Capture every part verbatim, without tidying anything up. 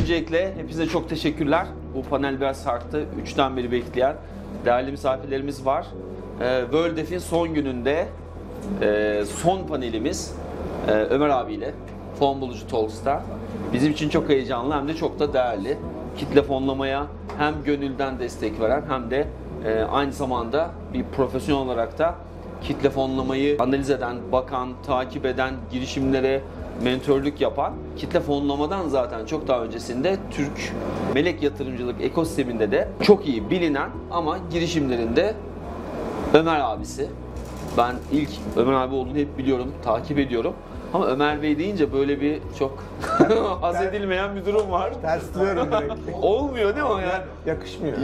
Öncelikle hepinize çok teşekkürler. Bu panel biraz sarktı. Üçten beri bekleyen değerli misafirlerimiz var. Ee, World Def'in son gününde e, son panelimiz e, Ömer abiyle Fon Bulucu Talks'ta. Bizim için çok heyecanlı hem de çok da değerli. Kitle fonlamaya hem gönülden destek veren hem de e, aynı zamanda bir profesyonel olarak da kitle fonlamayı analiz eden, bakan, takip eden, girişimlere mentörlük yapan, kitle fonlamadan zaten çok daha öncesinde Türk melek yatırımcılık ekosisteminde de çok iyi bilinen ama girişimlerinde Ömer abisi. Ben ilk Ömer abi olduğunu hep biliyorum, takip ediyorum. Ama Ömer Bey deyince böyle bir çok haz edilmeyen bir durum var. Tersliyorum direkt. Olmuyor değil mi o ya? Yakışmıyor.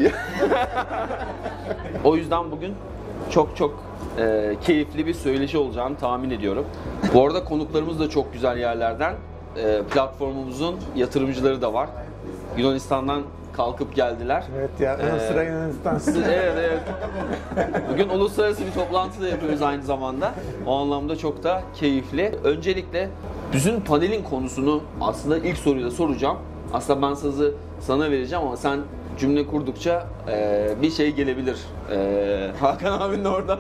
O yüzden bugün çok çok e, keyifli bir söyleşi olacağını tahmin ediyorum. Bu arada konuklarımız da çok güzel yerlerden. E, platformumuzun yatırımcıları da var. Yunanistan'dan kalkıp geldiler. Evet ya, ön Ee, sıra Yunanistan. Evet, evet. Bugün uluslararası bir toplantı da yapıyoruz aynı zamanda. O anlamda çok da keyifli. Öncelikle bütün panelin konusunu aslında ilk soruyu da soracağım. Aslında ben sözü sana vereceğim ama sen cümle kurdukça e, bir şey gelebilir. E, Hakan abinin oradan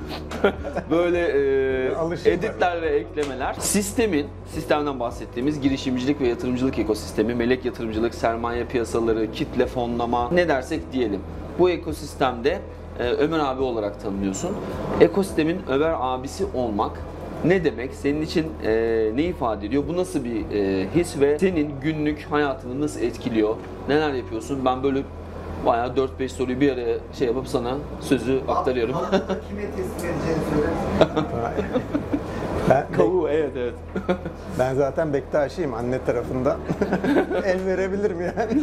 böyle e, editler ve eklemeler. Sistemin, sistemden bahsettiğimiz girişimcilik ve yatırımcılık ekosistemi, melek yatırımcılık, sermaye piyasaları, kitle fonlama ne dersek diyelim. Bu ekosistemde e, Ömer abi olarak tanınıyorsun. Ekosistemin Ömer abisi olmak ne demek? Senin için e, ne ifade ediyor? Bu nasıl bir e, his ve senin günlük hayatını nasıl etkiliyor? Neler yapıyorsun? Ben böyle bayağı dört beş soruyu bir araya şey yapıp sana sözü aktarıyorum. Kime teslim edeceğini söyler. Ben, Kavuğu, evet evet. ben zaten Bektaşiyim anne tarafından. El verebilirim yani.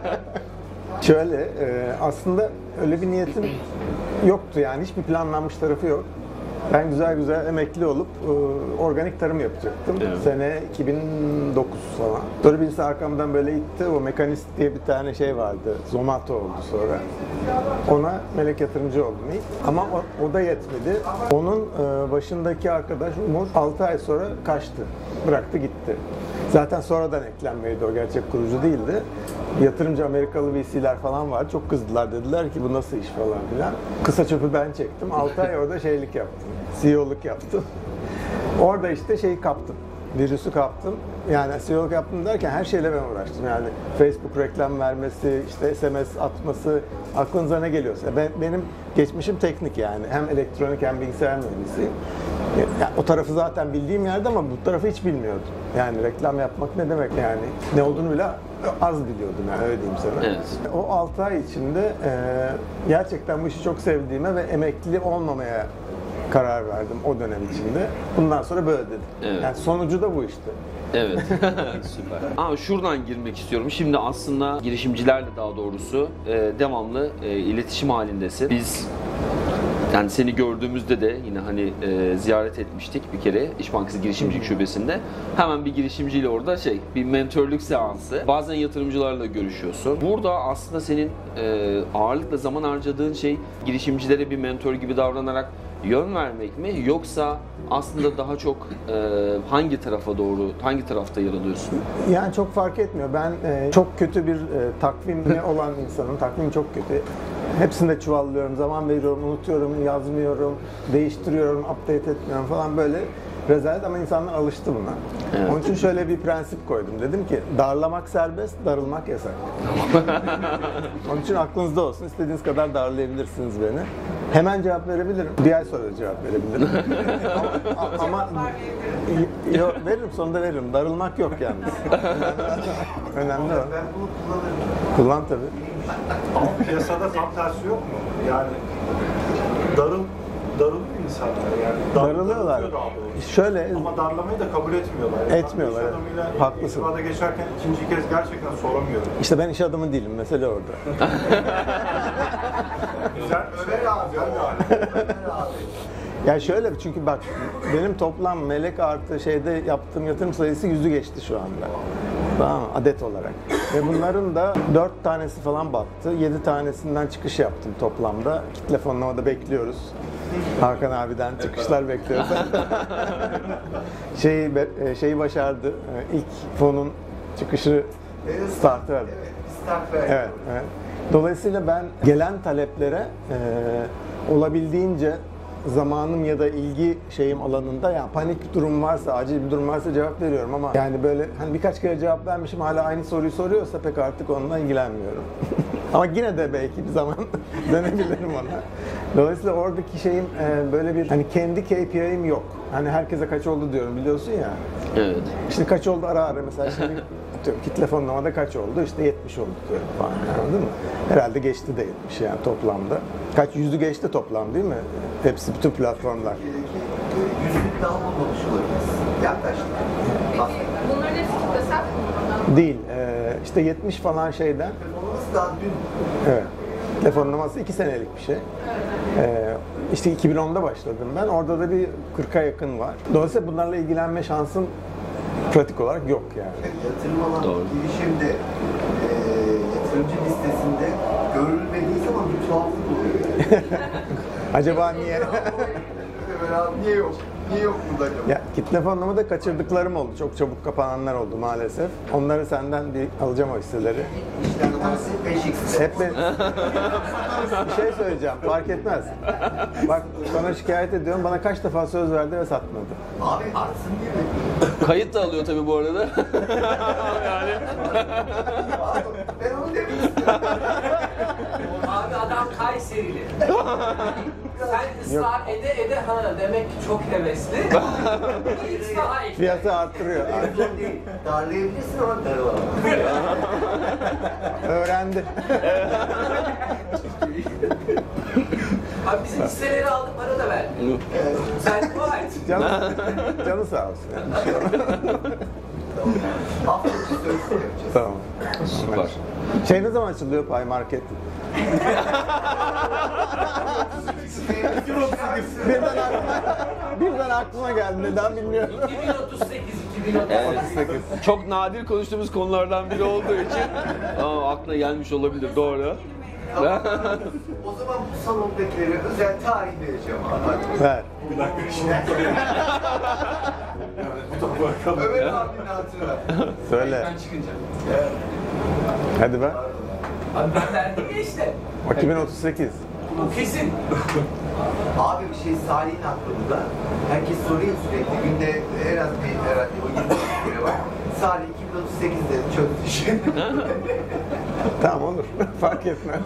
Şöyle, e, aslında öyle bir niyetim yoktu yani. Hiçbir planlanmış tarafı yok. Ben güzel güzel emekli olup e, organik tarım yapacaktım. Evet. Sene iki bin dokuz falan. Sonra birisi arkamdan böyle itti. O Mekanist diye bir tane şey vardı. Zomato oldu sonra. Ona melek yatırımcı oldum ilk. Ama o, o da yetmedi. Onun e, başındaki arkadaş Umur altı ay sonra kaçtı. Bıraktı gitti. Zaten sonradan eklenmeydi, o gerçek kurucu değildi. Yatırımcı Amerikalı V C'ler falan var. Çok kızdılar, dediler ki bu nasıl iş falan filan. Kısa çöpü ben çektim. altı ay orada şeylik yaptım. C E O'luk yaptım. Orada işte şeyi kaptım. Virüsü kaptım. Yani C E O'luk yaptım derken her şeyle ben uğraştım. Yani Facebook reklam vermesi, işte S M S atması, aklınıza ne geliyorsa. Ben, benim geçmişim teknik yani. Hem elektronik hem bilgisayar mühendisiyim. Yani o tarafı zaten bildiğim yerde ama bu tarafı hiç bilmiyordum. Yani reklam yapmak ne demek yani? Ne olduğunu bile az biliyordum yani, öyle diyeyim sana. Evet. O altı ay içinde e, gerçekten bu işi çok sevdiğime ve emekli olmamaya karar verdim o dönem içinde. Bundan sonra böyle dedim. Evet. Yani sonucu da bu işte. Evet, süper. Ama şuradan girmek istiyorum. Şimdi aslında girişimcilerle daha doğrusu e, devamlı e, iletişim halindesin. Biz yani seni gördüğümüzde de yine hani e, ziyaret etmiştik bir kere İş Bankası Girişimcilik Şubesi'nde. Hemen bir girişimciyle orada şey, bir mentörlük seansı. Bazen yatırımcılarla görüşüyorsun. Burada aslında senin e, ağırlıkla zaman harcadığın şey girişimcilere bir mentor gibi davranarak yön vermek mi, yoksa aslında daha çok e, hangi tarafa doğru, hangi tarafta yer alıyorsun? Yani çok fark etmiyor. Ben e, çok kötü bir e, takvimli olan insanım. Takvim çok kötü. Hepsini de çuvallıyorum, zaman veriyorum, unutuyorum, yazmıyorum, değiştiriyorum, update etmiyorum falan böyle rezalet ama insanlar alıştı buna. Evet. Onun için şöyle bir prensip koydum. Dedim ki darlamak serbest, darılmak yasak. Onun için aklınızda olsun. İstediğiniz kadar darlayabilirsiniz beni. Hemen cevap verebilirim. Bir ay sonra cevap verebilirim. ama ama yok, veririm, sonunda veririm. Darılmak yok yalnız. Önemli o. Ben bunu kullanırım. Kullan tabii. Ama piyasada tam tersi yok mu? Yani darıl, darılıyor insanlar yani. Dar, Darılıyorlar. darılıyor daha doğrusu. Şöyle Ama darlamayı da kabul etmiyorlar. Yani Etmiyorlar, ben evet. iş adamıyla Haklısın. irtibata geçerken ikinci kez gerçekten soramıyorum. işte ben iş adamı değilim. Mesele orada. Güzel, Ömer abi, güzel bir hali. Ömer abi. Ya şöyle, çünkü bak benim toplam melek artı şeyde yaptığım yatırım sayısı yüzü geçti şu anda. Tamam mı? Adet olarak. Ve bunların da dört tanesi falan battı. Yedi tanesinden çıkış yaptım toplamda. Kitle fonlamada bekliyoruz. Hakan abiden çıkışlar bekliyoruz. şeyi, şeyi başardı. İlk fonun çıkışı Evet, Start'ı verdik. Evet, start verdik. Evet, evet. Dolayısıyla ben gelen taleplere e, olabildiğince zamanım ya da ilgi şeyim alanında, yani panik bir durum varsa, acil bir durum varsa cevap veriyorum ama yani böyle hani birkaç kere cevap vermişim, hala aynı soruyu soruyorsa pek artık onunla ilgilenmiyorum. Ama yine de belki bir zaman dönebilirim ona. Dolayısıyla oradaki şeyim e, böyle bir hani kendi K P I'm yok. Hani herkese kaç oldu diyorum, biliyorsun ya. Evet. İşte kaç oldu ara ara mesela şimdi atıyorum kitle fonlamada kaç oldu? İşte yetmiş oldu diyorum falan, anladın mı? Herhalde geçti de yetmiş yani toplamda. Kaç yüzü geçti toplam değil mi? Hepsi, bütün platformlar. Yüzlük daha bulmamış olabiliriz. Yaklaştık. Peki bunların hepsi kitlesel fonlamadan mı? Değil. E, işte yetmiş falan şeyden. Telefonumuz daha dün. Evet. Kitle fonlaması iki senelik bir şey. E, işte iki bin onda başladım ben. Orada da bir kırka yakın var. Dolayısıyla bunlarla ilgilenme şansım pratik olarak yok yani. Yatırım alan Doğru. girişimde e, yatırımcı listesinde görülmediği zaman bir tuhaflık oluyor. Acaba niye? Evet abi, niye yok? Niye yok burada acaba? Ya kitle fonlamada kaçırdıklarım oldu. Çok çabuk kapananlar oldu maalesef. Onları senden bir alacağım o hisseleri. İşlem tanesi beş x. Hep ben... bir şey söyleyeceğim. Fark etmez. Bak sana şikayet ediyorum. Bana kaç defa söz verdi ve satmadı. Abi artsın diye mi? Kayıt da alıyor tabii bu arada. yani Abi, ben onu demek istiyorum. Abi adam Kayserili. Sen ısrar ede ede ha demek ki çok hevesli. Hiç daha ekle. Fiyatı arttırıyor. Telefon değil. Darlayabilirsin ama darılamam. Öğrendi. Abi bizim hisseleri aldık, para da verdik. Sen dua et. Canı, canı sağ olsun. Yani. Hafta içi söz yapacağız. Tamam. süper. Şey ne zaman açılıyor Pay Market? birden aklıma, birden aklıma geldi. Neden bilmiyorum. iki bin otuz sekiz, iki bin otuz sekiz. Çok nadir konuştuğumuz konulardan biri olduğu için aa, aklına gelmiş olabilir, doğru. O zaman bu salondakilere özel tarih vereceğim abi. Ver. Ömer abinin hatırına. Söyle. Ben çıkınca. Hadi be. Abi ben verdim ya işte. iki bin otuz sekiz. Bu kesin. Abi bir şey Salih'in aklında. Herkes soruyor sürekli. Günde en az bir herhalde o yirmi kere var. Salih iki bin otuz sekizde çözdü işi. Tamam olur. Fark etmez.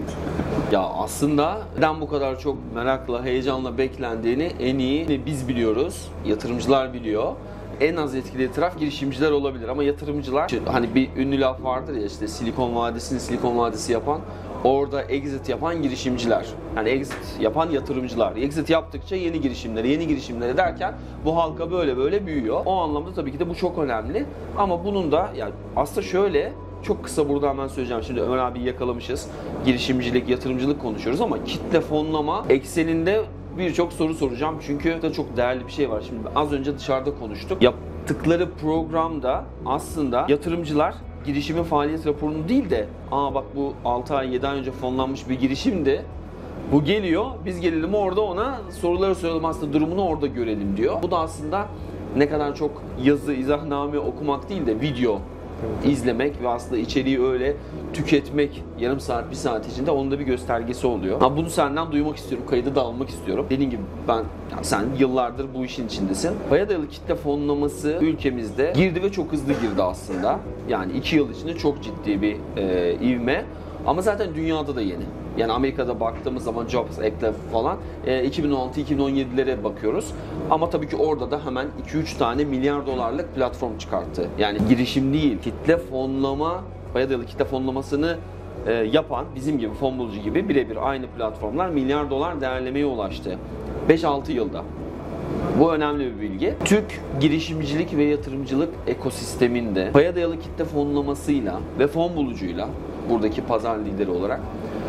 Ya aslında neden bu kadar çok merakla, heyecanla beklendiğini en iyi biz biliyoruz, yatırımcılar biliyor. En az etkili taraf girişimciler olabilir ama yatırımcılar, hani bir ünlü laf vardır ya, işte Silikon Vadisi'ni Silikon Vadisi yapan, orada exit yapan girişimciler. Yani exit yapan yatırımcılar. Exit yaptıkça yeni girişimlere, yeni girişimlere derken bu halka böyle böyle büyüyor. O anlamda tabii ki de bu çok önemli. Ama bunun da yani aslında şöyle, çok kısa burada hemen söyleyeceğim. Şimdi Ömer abi yakalamışız. Girişimcilik, yatırımcılık konuşuyoruz ama kitle fonlama ekseninde birçok soru soracağım. Çünkü da çok değerli bir şey var. Şimdi az önce dışarıda konuştuk. Yaptıkları programda aslında yatırımcılar girişimin faaliyet raporunu değil de aa bak bu altı ay yedi ay önce fonlanmış bir girişimdi. Bu geliyor. Biz gelelim orada ona soruları soralım, aslında durumunu orada görelim diyor. Bu da aslında ne kadar çok yazı, izahname okumak değil de video izlemek ve aslında içeriği öyle tüketmek yarım saat, bir saat içinde onun da bir göstergesi oluyor. Ha, bunu senden duymak istiyorum, kaydı da almak istiyorum. Dediğim gibi ben, yani sen yıllardır bu işin içindesin. Paya dayalı kitle fonlaması ülkemizde girdi ve çok hızlı girdi aslında. Yani iki yıl içinde çok ciddi bir e, ivme. Ama zaten dünyada da yeni. Yani Amerika'da baktığımız zaman Jobs Act'le falan e, iki bin on altı iki bin on yedilere bakıyoruz. Ama tabii ki orada da hemen iki üç tane milyar dolarlık platform çıkarttı. Yani girişim değil, kitle fonlama, paya dayalı kitle fonlamasını e, yapan, bizim gibi fon bulucu gibi birebir aynı platformlar milyar dolar değerlemeye ulaştı. beş altı yılda. Bu önemli bir bilgi. Türk girişimcilik ve yatırımcılık ekosisteminde paya dayalı kitle fonlamasıyla ve fon bulucuyla, buradaki pazar lideri olarak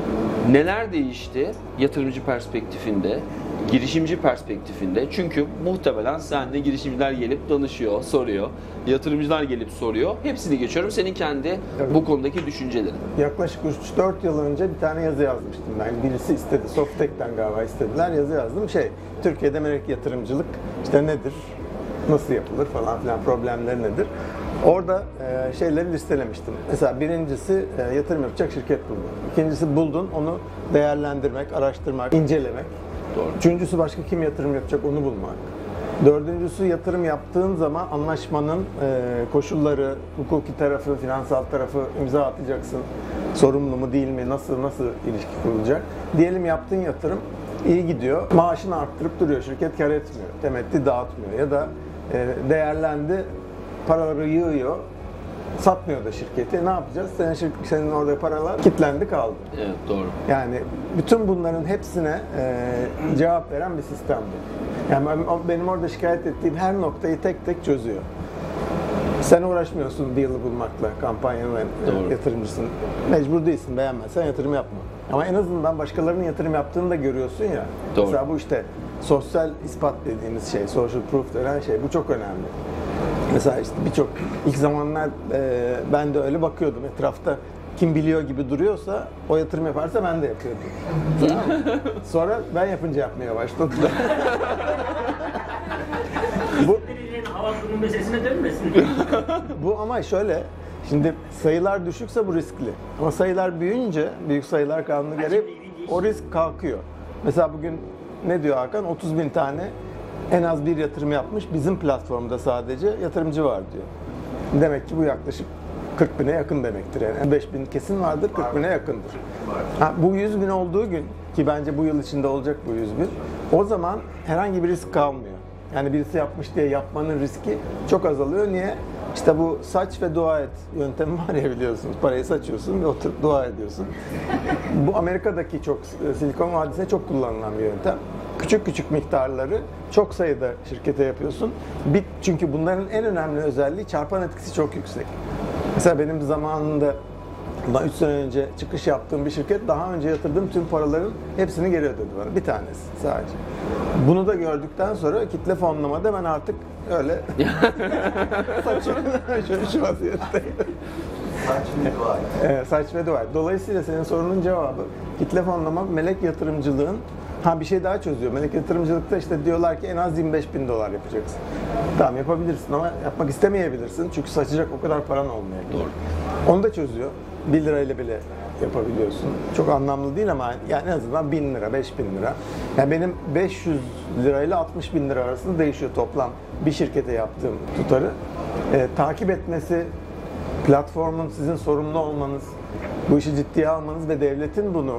neler değişti yatırımcı perspektifinde, girişimci perspektifinde? Çünkü muhtemelen sende girişimciler gelip danışıyor, soruyor, yatırımcılar gelip soruyor. Hepsini geçiyorum. Senin kendi Tabii. bu konudaki düşüncelerin. Yaklaşık üç dört yıl önce bir tane yazı yazmıştım ben. Birisi istedi, Softtek'ten galiba istediler. Yazı yazdım. Şey, Türkiye'de melek yatırımcılık işte nedir, nasıl yapılır falan filan, problemleri nedir? Orada e, şeyleri listelemiştim. Mesela birincisi e, yatırım yapacak şirket buldun. İkincisi buldun, onu değerlendirmek, araştırmak, incelemek. Doğru. Üçüncüsü başka kim yatırım yapacak onu bulmak. Dördüncüsü yatırım yaptığın zaman anlaşmanın e, koşulları, hukuki tarafı, finansal tarafı imza atacaksın. Sorumlu mu değil mi, nasıl nasıl ilişki kurulacak. Diyelim yaptığın yatırım iyi gidiyor, maaşını arttırıp duruyor, şirket kar etmiyor, temettü dağıtmıyor ya da e, değerlendi, paraları yığıyor, satmıyor da şirketi. Ne yapacağız? Senin, şirk- senin orada paralar kilitlendi kaldı. Evet, doğru. Yani bütün bunların hepsine e, cevap veren bir sistem bu. Yani ben- benim orada şikayet ettiğim her noktayı tek tek çözüyor. Sen uğraşmıyorsun deal'ı bulmakla, kampanyanın Doğru. yatırımcısın. Mecbur değilsin, beğenmezsen yatırım yapma. Ama en azından başkalarının yatırım yaptığını da görüyorsun ya. Doğru. Mesela bu işte sosyal ispat dediğimiz şey, social proof denen şey, bu çok önemli. Mesela işte birçok ilk zamanlar e, ben de öyle bakıyordum etrafta. Kim biliyor gibi duruyorsa o yatırım yaparsa ben de yapıyordum. Tamam mı? Sonra ben yapınca yapmaya başladım. bu Belediyenin hava durumu meselesine dönmesin. Bu ama şöyle, şimdi sayılar düşükse bu riskli. Ama sayılar büyüyünce, büyük sayılar kanunu gereği o risk kalkıyor. Mesela bugün ne diyor Hakan? otuz bin tane en az bir yatırım yapmış bizim platformda sadece yatırımcı var diyor. Demek ki bu yaklaşık kırk bine yakın demektir. Yani beş bin kesin vardır, kırk bine yakındır. Ha, bu yüz bin olduğu gün, ki bence bu yıl içinde olacak bu yüz bin, o zaman herhangi bir risk kalmıyor. Yani birisi yapmış diye yapmanın riski çok azalıyor. Niye? İşte bu saç ve dua et yöntemi var ya, biliyorsunuz. Parayı saçıyorsun ve oturup dua ediyorsun. Bu Amerika'daki çok, Silikon Vadisi'nde çok kullanılan bir yöntem. Küçük küçük miktarları çok sayıda şirkete yapıyorsun. Bir, çünkü bunların en önemli özelliği çarpan etkisi çok yüksek. Mesela benim zamanında bundan üç sene önce çıkış yaptığım bir şirket daha önce yatırdığım tüm paraların hepsini geri ödedi bana. Bir tanesi sadece. Bunu da gördükten sonra kitle fonlamada ben artık öyle saçıyorum. Şöyle şu vaziyetteyim. Saç ve dua et. Evet, saç ve dua et. Dolayısıyla senin sorunun cevabı kitle fonlama, melek yatırımcılığın ha bir şey daha çözüyor. Melek yatırımcılıkta işte diyorlar ki en az yirmi beş bin dolar yapacaksın. Tamam, yapabilirsin ama yapmak istemeyebilirsin. Çünkü saçacak o kadar paran olmayabilir. Doğru. Onu da çözüyor. bir lirayla bile yapabiliyorsun. Çok anlamlı değil ama yani en azından bin lira, beş bin lira. Yani benim beş yüz lirayla altmış bin lira arasında değişiyor toplam bir şirkete yaptığım tutarı. Ee, takip etmesi, platformun sizin sorumlu olmanız, bu işi ciddiye almanız ve devletin bunu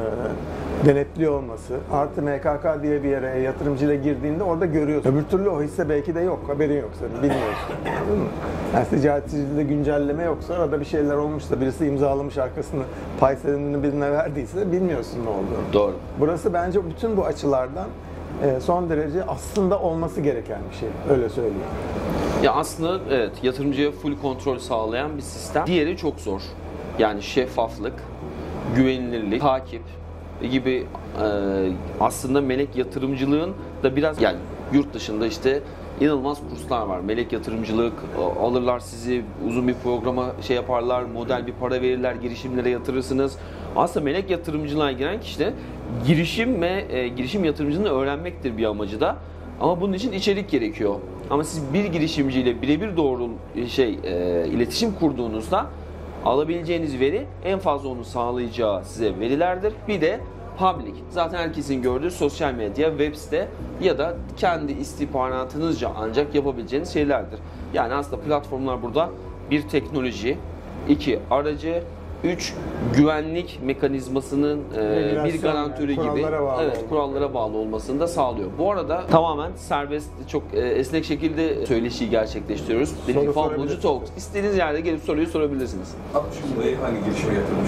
e, denetliyor olması, artı M K K diye bir yere yatırımcıyla girdiğinde orada görüyorsun. Öbür türlü o hisse belki de yok, haberin yok senin, bilmiyorsun. Anladın mı? Yani ticaret sicilinde güncelleme yoksa, arada bir şeyler olmuşsa, birisi imzalamış arkasını pay senedini birine verdiyse bilmiyorsun ne olduğunu. Doğru. Burası bence bütün bu açılardan e, son derece aslında olması gereken bir şey, öyle söyleyeyim. Ya aslında evet, yatırımcıya full kontrol sağlayan bir sistem. Diğeri çok zor. Yani şeffaflık, güvenilirlik, takip gibi e, aslında melek yatırımcılığın da biraz, yani yurt dışında işte inanılmaz kurslar var. Melek yatırımcılık alırlar sizi, uzun bir programa şey yaparlar, model bir para verirler, girişimlere yatırırsınız. Aslında melek yatırımcılığa giren kişi de girişim ve e, girişim yatırımcılığını öğrenmektir bir amacı da. Ama bunun için içerik gerekiyor. Ama siz bir girişimciyle birebir doğru şey e, iletişim kurduğunuzda alabileceğiniz veri en fazla onu sağlayacağı size verilerdir. Bir de public. Zaten herkesin gördüğü sosyal medya, web site ya da kendi istihbaratınızca ancak yapabileceğiniz şeylerdir. Yani aslında platformlar burada bir teknoloji, iki aracı, üç güvenlik mekanizmasının e, bir garantörü gibi, kurallara bağlı evet, olması. kurallara bağlı olmasını da sağlıyor. Bu arada tamamen serbest, çok e, esnek şekilde söyleşiyi gerçekleştiriyoruz. Dediğim Fablocu sorabilirsiniz. Talks. İstediğiniz yerde gelip soruyu sorabilirsiniz. Abi şimdi hangi girişime yatırmış?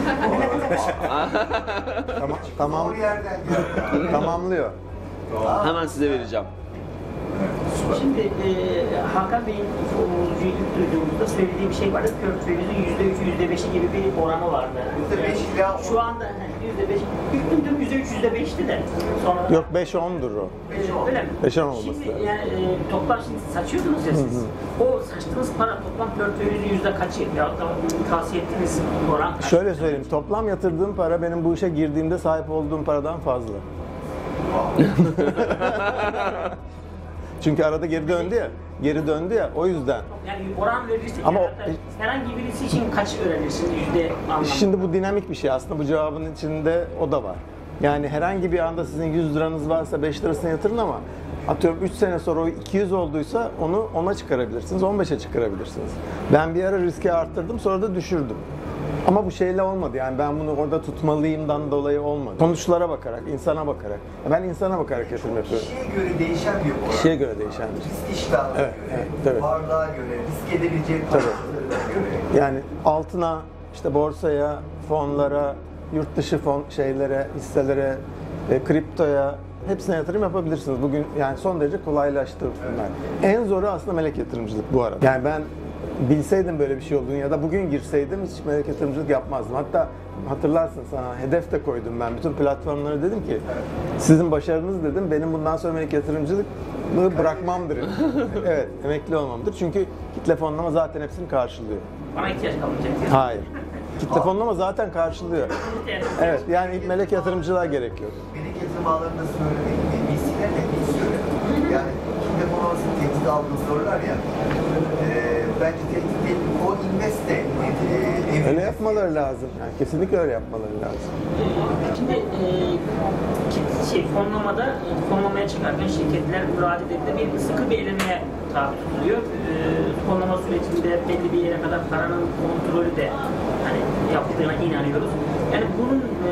Tamam, tamam, Doğru yerden geldi. tamamlıyor. Hemen size vereceğim. Şimdi e, Hakan Bey'in o ilk duyduğumuzda söylediği bir şey vardı. Portföyünüzün yüzde üçü, yüzde beşi gibi bir oranı vardı. yüzde beş ila Şu anda yüzde beş, ilk duyduğum yüzde üç, yüzde beşti de. Sonra Yok, beş ondur o. öyle mi? beş on olması Şimdi lazım. yani e, toplam şimdi saçıyordunuz ya siz. O saçtığınız para toplam portföyünüzün yüzde kaçı? Ya da tavsiye ettiğiniz oran kaç? Şöyle söyleyeyim, toplam yatırdığım para benim bu işe girdiğimde sahip olduğum paradan fazla. Çünkü arada geri döndü ya. Geri döndü ya o yüzden. Yani oran verirsek Ama yani o- herhangi birisi için kaç öğrenirsiniz yüzde anlamında? Şimdi bu dinamik bir şey aslında bu cevabın içinde o da var. Yani herhangi bir anda sizin yüz liranız varsa beş lirasını yatırın ama atıyorum üç sene sonra o iki yüz olduysa onu ona çıkarabilirsiniz, on beşe çıkarabilirsiniz. Ben bir ara riski arttırdım sonra da düşürdüm. Ama bu şeyle olmadı yani ben bunu orada tutmalıyımdan dolayı olmadı. Sonuçlara bakarak, insana bakarak. Ben insana bakarak yatırım yapıyorum. Kişiye göre değişen bir olay. Kişiye göre değişen bir şey. Risk iştahına Evet, göre, evet, tabii. varlığa göre, risk edebileceği Tabii. paralarına göre. Yani altına, işte borsaya, fonlara, yurt dışı fon şeylere, hisselere, e, kriptoya hepsine yatırım yapabilirsiniz. Bugün yani son derece kolaylaştı bunlar. En zoru aslında melek yatırımcılık bu arada. Yani ben bilseydim böyle bir şey olduğunu ya da bugün girseydim hiç melek yatırımcılık yapmazdım. Hatta hatırlarsın sana hedef de koydum ben. Bütün platformlara dedim ki sizin başarınız dedim benim bundan sonra melek yatırımcılık bırakmamdır. Evet, emekli olmamdır. Çünkü kitle fonlama zaten hepsini karşılıyor. Bana ihtiyaç kalmayacak. Hayır. Kitle fonlama zaten karşılıyor. Evet, yani ilk melek yatırımcılığa gerek yok. Melek yatırım ağlarında söylemek, B C'ler de iyi söyler. Yani kitle fonlamasının tehdit aldığını sorular ya. E, bence tehdit değil, o invest de e, Öyle yapmaları lazım. Yani kesinlikle öyle yapmaları lazım. Şimdi e, ki- şey, fonlamada, fonlamaya çıkarken şirketler müracaatinde bir sıkı bir elemeye tabi tutuluyor. E, fonlama sürecinde belli bir yere kadar paranın kontrolü de hani yapıldığına inanıyoruz. Yani bunun e,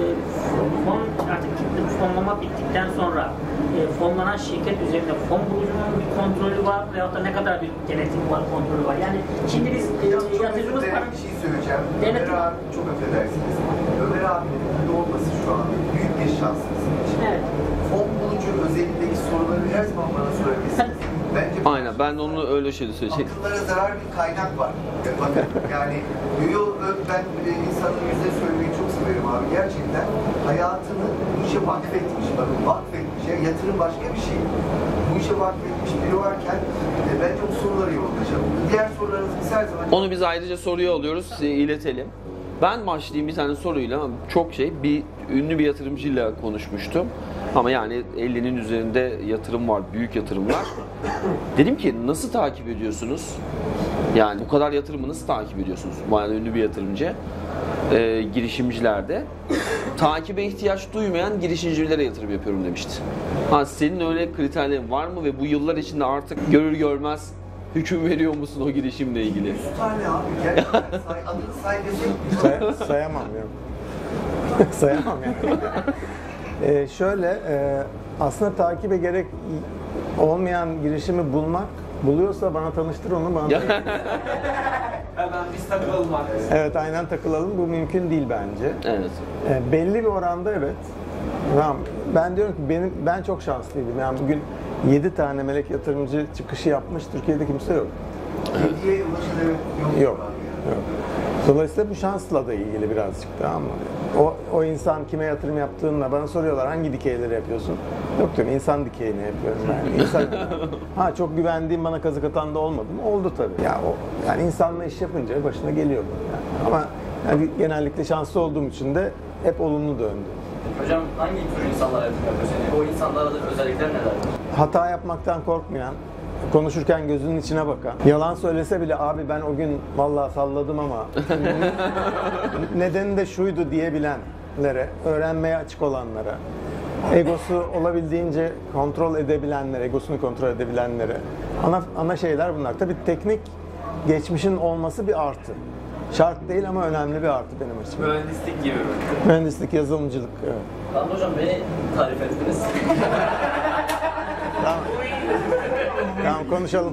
fon, artık fonlama bittikten sonra e, fonlanan şirket üzerinde fon bulucunun bir kontrolü var veyahut da ne kadar bir denetim var, kontrolü var. Yani şimdi biz e, Çok özür yatırımcımız dilerim, paranın bir şey söyleyeceğim. Denetim. Ömer abi çok affedersiniz. Ömer abinin burada olması şu an büyük bir şans bizim için. Evet. Fon bulucu özelindeki soruları her zaman bana sorabilirsiniz. Bence Aynen ben de onu öyle şey söyleyecektim. akıllara zarar bir kaynak var. Yani bakın yani yo, ben e, insanın yüzde söylemeyi çok severim abi. Gerçekten hayatını bu işe vakfetmiş. Bakın vakfetmiş. Ya, yatırım başka bir şey. Bu işe vakfetmiş biri varken e, bence bu soruları yorulacağım. Diğer sorularınızı biz her zaman... Onu biz ayrıca soruya alıyoruz, size iletelim. Ben başlayayım bir tane soruyla, çok şey, bir ünlü bir yatırımcıyla konuşmuştum. Ama yani ellinin üzerinde yatırım var, büyük yatırımlar. Dedim ki nasıl takip ediyorsunuz? Yani bu kadar yatırımı nasıl takip ediyorsunuz? Bayağı ünlü bir yatırımcı. Ee, girişimcilerde. Takibe ihtiyaç duymayan girişimcilere yatırım yapıyorum demişti. Ha, senin öyle kriterlerin var mı ve bu yıllar içinde artık görür görmez hüküm veriyor musun o girişimle ilgili? yüz tane abi gerçekten say, adını say desek... Say- sayamam ya. sayamam yani. Ee, şöyle, e, aslında takibe gerek olmayan girişimi bulmak, buluyorsa bana tanıştır onu bana. Hemen biz takılalım arkadaşlar. Evet, aynen takılalım. Bu mümkün değil bence. Evet. E, belli bir oranda evet. Tamam. Ben diyorum ki benim ben çok şanslıydım. Yani bugün yedi tane melek yatırımcı çıkışı yapmış. Türkiye'de kimse yok. Hediye ulaşılır yok. Yok. Yok. Dolayısıyla bu şansla da ilgili birazcık tamam mı? O, o insan kime yatırım yaptığınla bana soruyorlar hangi dikeyleri yapıyorsun? Yok diyorum insan dikeyini yapıyorum ben. İnsan, ha çok güvendiğim bana kazık atan da olmadı mı? Oldu tabii. Ya o yani insanla iş yapınca başına geliyor bu yani. Ama yani genellikle şanslı olduğum için de hep olumlu döndü. Hocam hangi tür insanlara yatırım yapıyorsun? Yani o insanlarda özellikler neler? Hata yapmaktan korkmayan, konuşurken gözünün içine bakan, yalan söylese bile abi ben o gün vallahi salladım ama nedeni de şuydu diyebilenlere, öğrenmeye açık olanlara, egosu olabildiğince kontrol edebilenlere, egosunu kontrol edebilenlere. Ana, ana şeyler bunlar. Tabii teknik geçmişin olması bir artı. Şart değil ama önemli bir artı benim açımdan. Mühendislik gibi mi? Mühendislik, yazılımcılık. Evet. Tamam hocam beni tarif ettiniz. Tamam. Tamam konuşalım.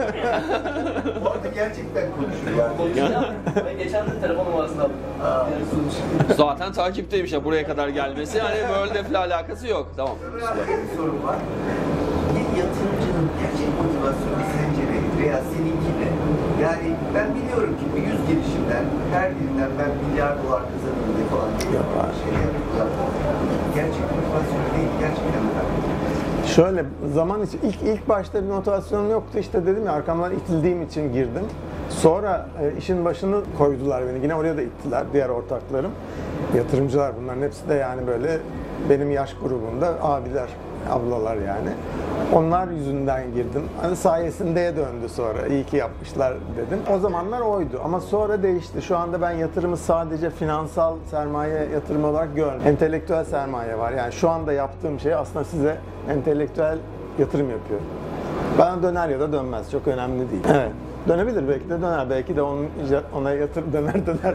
Bu arada gerçekten konuşuyor yani. Konuşacağım. Ben geçen de telefon numarasını aldım. Yani sonuç. Zaten takipteymiş ya buraya kadar gelmesi. Hani böyle defle alakası yok. Tamam. Ömer abi bir sorum var. Bir yatırımcının gerçek motivasyonu sence ne? Veya seninki ne? Yani ben biliyorum ki bu yüz girişimden her birinden ben milyar dolar kazanırım diye falan Yok abi. şey yapıyorlar. Gerçek motivasyonu değil, gerçekten önemli. Şöyle zaman için ilk ilk başta bir motivasyonum yoktu işte dedim ya arkamdan itildiğim için girdim. Sonra e, işin başını koydular beni yine oraya da ittiler diğer ortaklarım. Yatırımcılar bunların hepsi de yani böyle benim yaş grubunda abiler ablalar yani. Onlar yüzünden girdim. Hani sayesindeye döndü sonra. İyi ki yapmışlar dedim. O zamanlar oydu ama sonra değişti. Şu anda ben yatırımı sadece finansal sermaye yatırımı olarak görmüyorum. Entelektüel sermaye var. Yani şu anda yaptığım şey aslında size entelektüel yatırım yapıyor. Bana döner ya da dönmez. Çok önemli değil. Evet. Dönebilir, belki de döner. Belki de onun, ona yatır döner döner.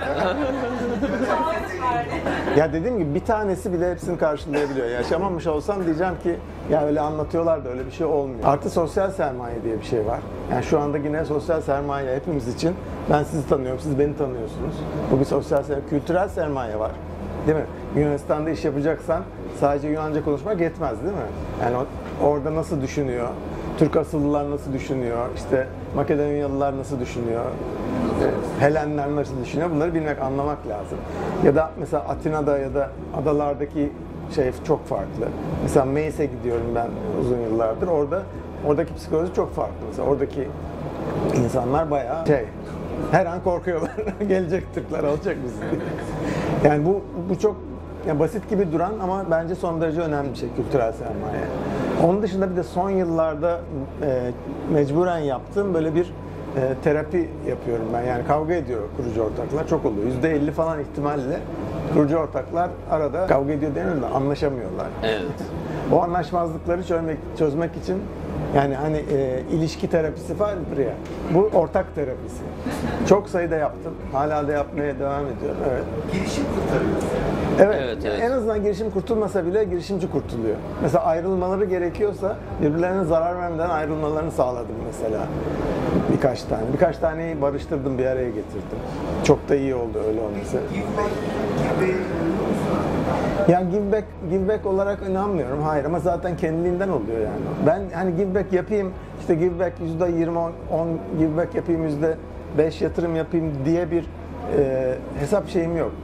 Ya dediğim gibi bir tanesi bile hepsini karşılayabiliyor. Yaşamamış olsam diyeceğim ki ya öyle anlatıyorlar da öyle bir şey olmuyor. Artı sosyal sermaye diye bir şey var. Yani şu anda yine sosyal sermaye hepimiz için. Ben sizi tanıyorum, siz beni tanıyorsunuz. Bu bir sosyal sermaye. Kültürel sermaye var. Değil mi? Yunanistan'da iş yapacaksan sadece Yunanca konuşmak yetmez değil mi? Yani orada nasıl düşünüyor? Türk asıllılar nasıl düşünüyor? İşte Makedonyalılar nasıl düşünüyor? Helenler nasıl düşünüyor? Bunları bilmek, anlamak lazım. Ya da mesela Atina'da ya da adalardaki şey çok farklı. Mesela Meis'e gidiyorum ben uzun yıllardır. Orada oradaki psikoloji çok farklı. Mesela oradaki insanlar bayağı şey, her an korkuyorlar. Gelecek Türkler alacak bizi. Yani bu bu çok yani basit gibi duran ama bence son derece önemli bir şey, kültürel sermaye. Onun dışında bir de son yıllarda e, mecburen yaptığım böyle bir e, terapi yapıyorum ben. Yani kavga ediyor kurucu ortaklar, çok oluyor. yüzde elli falan ihtimalle kurucu ortaklar arada kavga ediyor demiyorum da anlaşamıyorlar. Evet. O anlaşmazlıkları çözmek, çözmek için yani hani e, ilişki terapisi var ya, bu ortak terapisi. Çok sayıda yaptım. Hala da yapmaya devam ediyorum. Evet. Girişim kurtarıyor. Evet, Evet, evet. En azından girişim kurtulmasa bile girişimci kurtuluyor. Mesela ayrılmaları gerekiyorsa birbirlerine zarar vermeden ayrılmalarını sağladım mesela. Birkaç tane. Birkaç taneyi barıştırdım, bir araya getirdim. Çok da iyi oldu öyle olması. Give back gibi. Yani give back, give back olarak inanmıyorum. Hayır, ama zaten kendiliğinden oluyor yani. Ben hani give back yapayım, işte give back yüzde yirmi, on give back yapayım, yüzde beş yatırım yapayım diye bir e, hesap şeyim yok.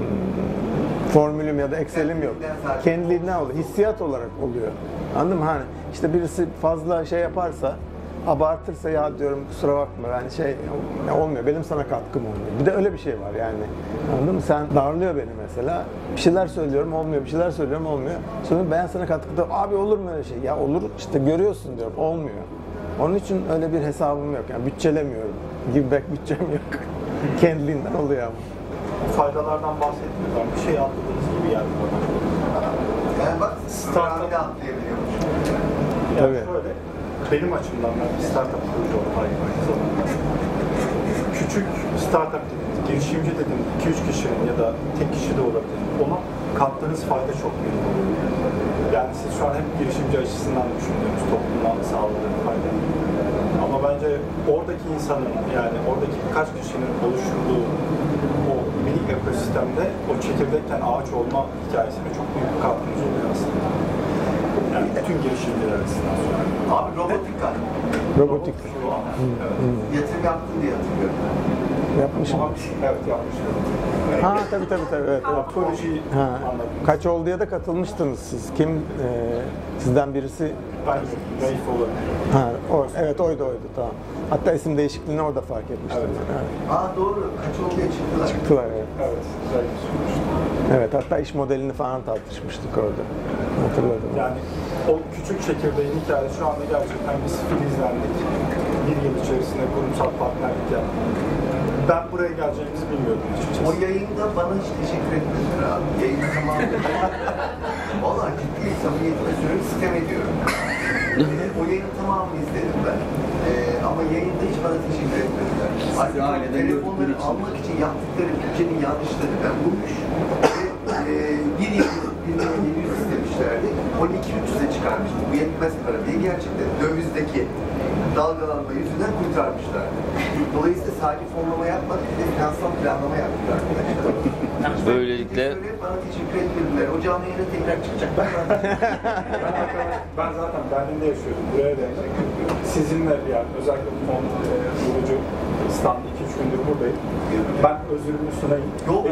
Formülüm ya da Excel'im yok. Kendiliğinden oluyor. Hissiyat olarak oluyor. Anladın mı? Hani işte birisi fazla şey yaparsa, abartırsa ya diyorum kusura bakma ben şey ya olmuyor. Benim sana katkım olmuyor. Bir de öyle bir şey var yani. Anladın mı? Sen darlıyor beni mesela. Bir şeyler söylüyorum olmuyor. Bir şeyler söylüyorum olmuyor. Sonra ben sana katkıda abi olur mu öyle şey? Ya olur işte görüyorsun diyorum. Olmuyor. Onun için öyle bir hesabım yok. Yani bütçelemiyorum. Give back bütçem yok. Kendiliğinden oluyor ama. Faydalardan bahsetmiyorlar. Bir şey atladığınız gibi geldi bana. Yani bak, Startup. startup atlayabiliyormuş. Yani Tabii. şöyle, benim açımdan ben bir startup kurucu ortağıyım aynı zamanda. Küçük startup dediğiniz, girişimci dediğiniz iki üç kişinin ya da tek kişi de olabilir. Ona kattığınız fayda çok büyük oluyor. Yani siz şu an hep girişimci açısından düşünüyorsunuz, toplumdan sağladığı fayda. Ama bence oradaki insanın, yani oradaki birkaç kişinin oluşturduğu o minik ekosistemde o çekirdekken ağaç olma hikayesine çok büyük bir katkınız oluyor aslında. Yani bütün girişimciler açısından sonra. Abi robotik var. Robotik. Şu an. Evet. Yatırım yaptın diye hatırlıyorum. Yapmışım. Evet, yapmışım. Ha tabii tabii tabii. Evet, evet. Projeyi Ha. anlattım. Kaç olduya da katılmıştınız siz. Kim e, sizden birisi? Ben Raif olabilir. Ha, o, evet oydu oydu tamam. Hatta isim değişikliğini orada fark etmiştim. Evet. Evet. Aa doğru. Kaç olduya çıktılar. Çıktılar evet. Evet, Raif sunmuştum. Evet, hatta iş modelini falan tartışmıştık orada. Hatırladım. Yani o küçük çekirdeğin hikayesi şu anda gerçekten biz filizlendik. Bir yıl içerisinde kurumsal partnerlik yaptık. Ben buraya geleceğimizi bilmiyordum açıkçası. O yayında bana hiç teşekkür etmediler abi. Yayını tamamladım. Valla ciddi samimiyetle söylüyorum, sitem ediyorum. O yayının tamamını izledim ben. Ee, ama yayında hiç bana teşekkür etmediler. Artık aileden telefonları gördükleri için. almak için yaptıkları bütçenin yanlışlarını ben bulmuş. Ve e, bir yıl bir milyon yedi yüz istemişlerdi. on iki üç yüze çıkarmıştı. Bu yetmez para diye gerçekten dövizdeki dalgalanma yüzünden kurtarmışlar. Dolayısıyla sadece fonlama yapmadık, bir de finansal planlama yaptık arkadaşlar. Böylelikle Söyleyip bana teşekkür etmediler. O canlı yayına tekrar çıkacak. Ben Ben, arkadaş- ben zaten Berlin'de yaşıyordum. Buraya da sizinle yani özellikle bu fon e, kurucu stand iki üç gündür buradayım. Ben özürümü sunayım. Yok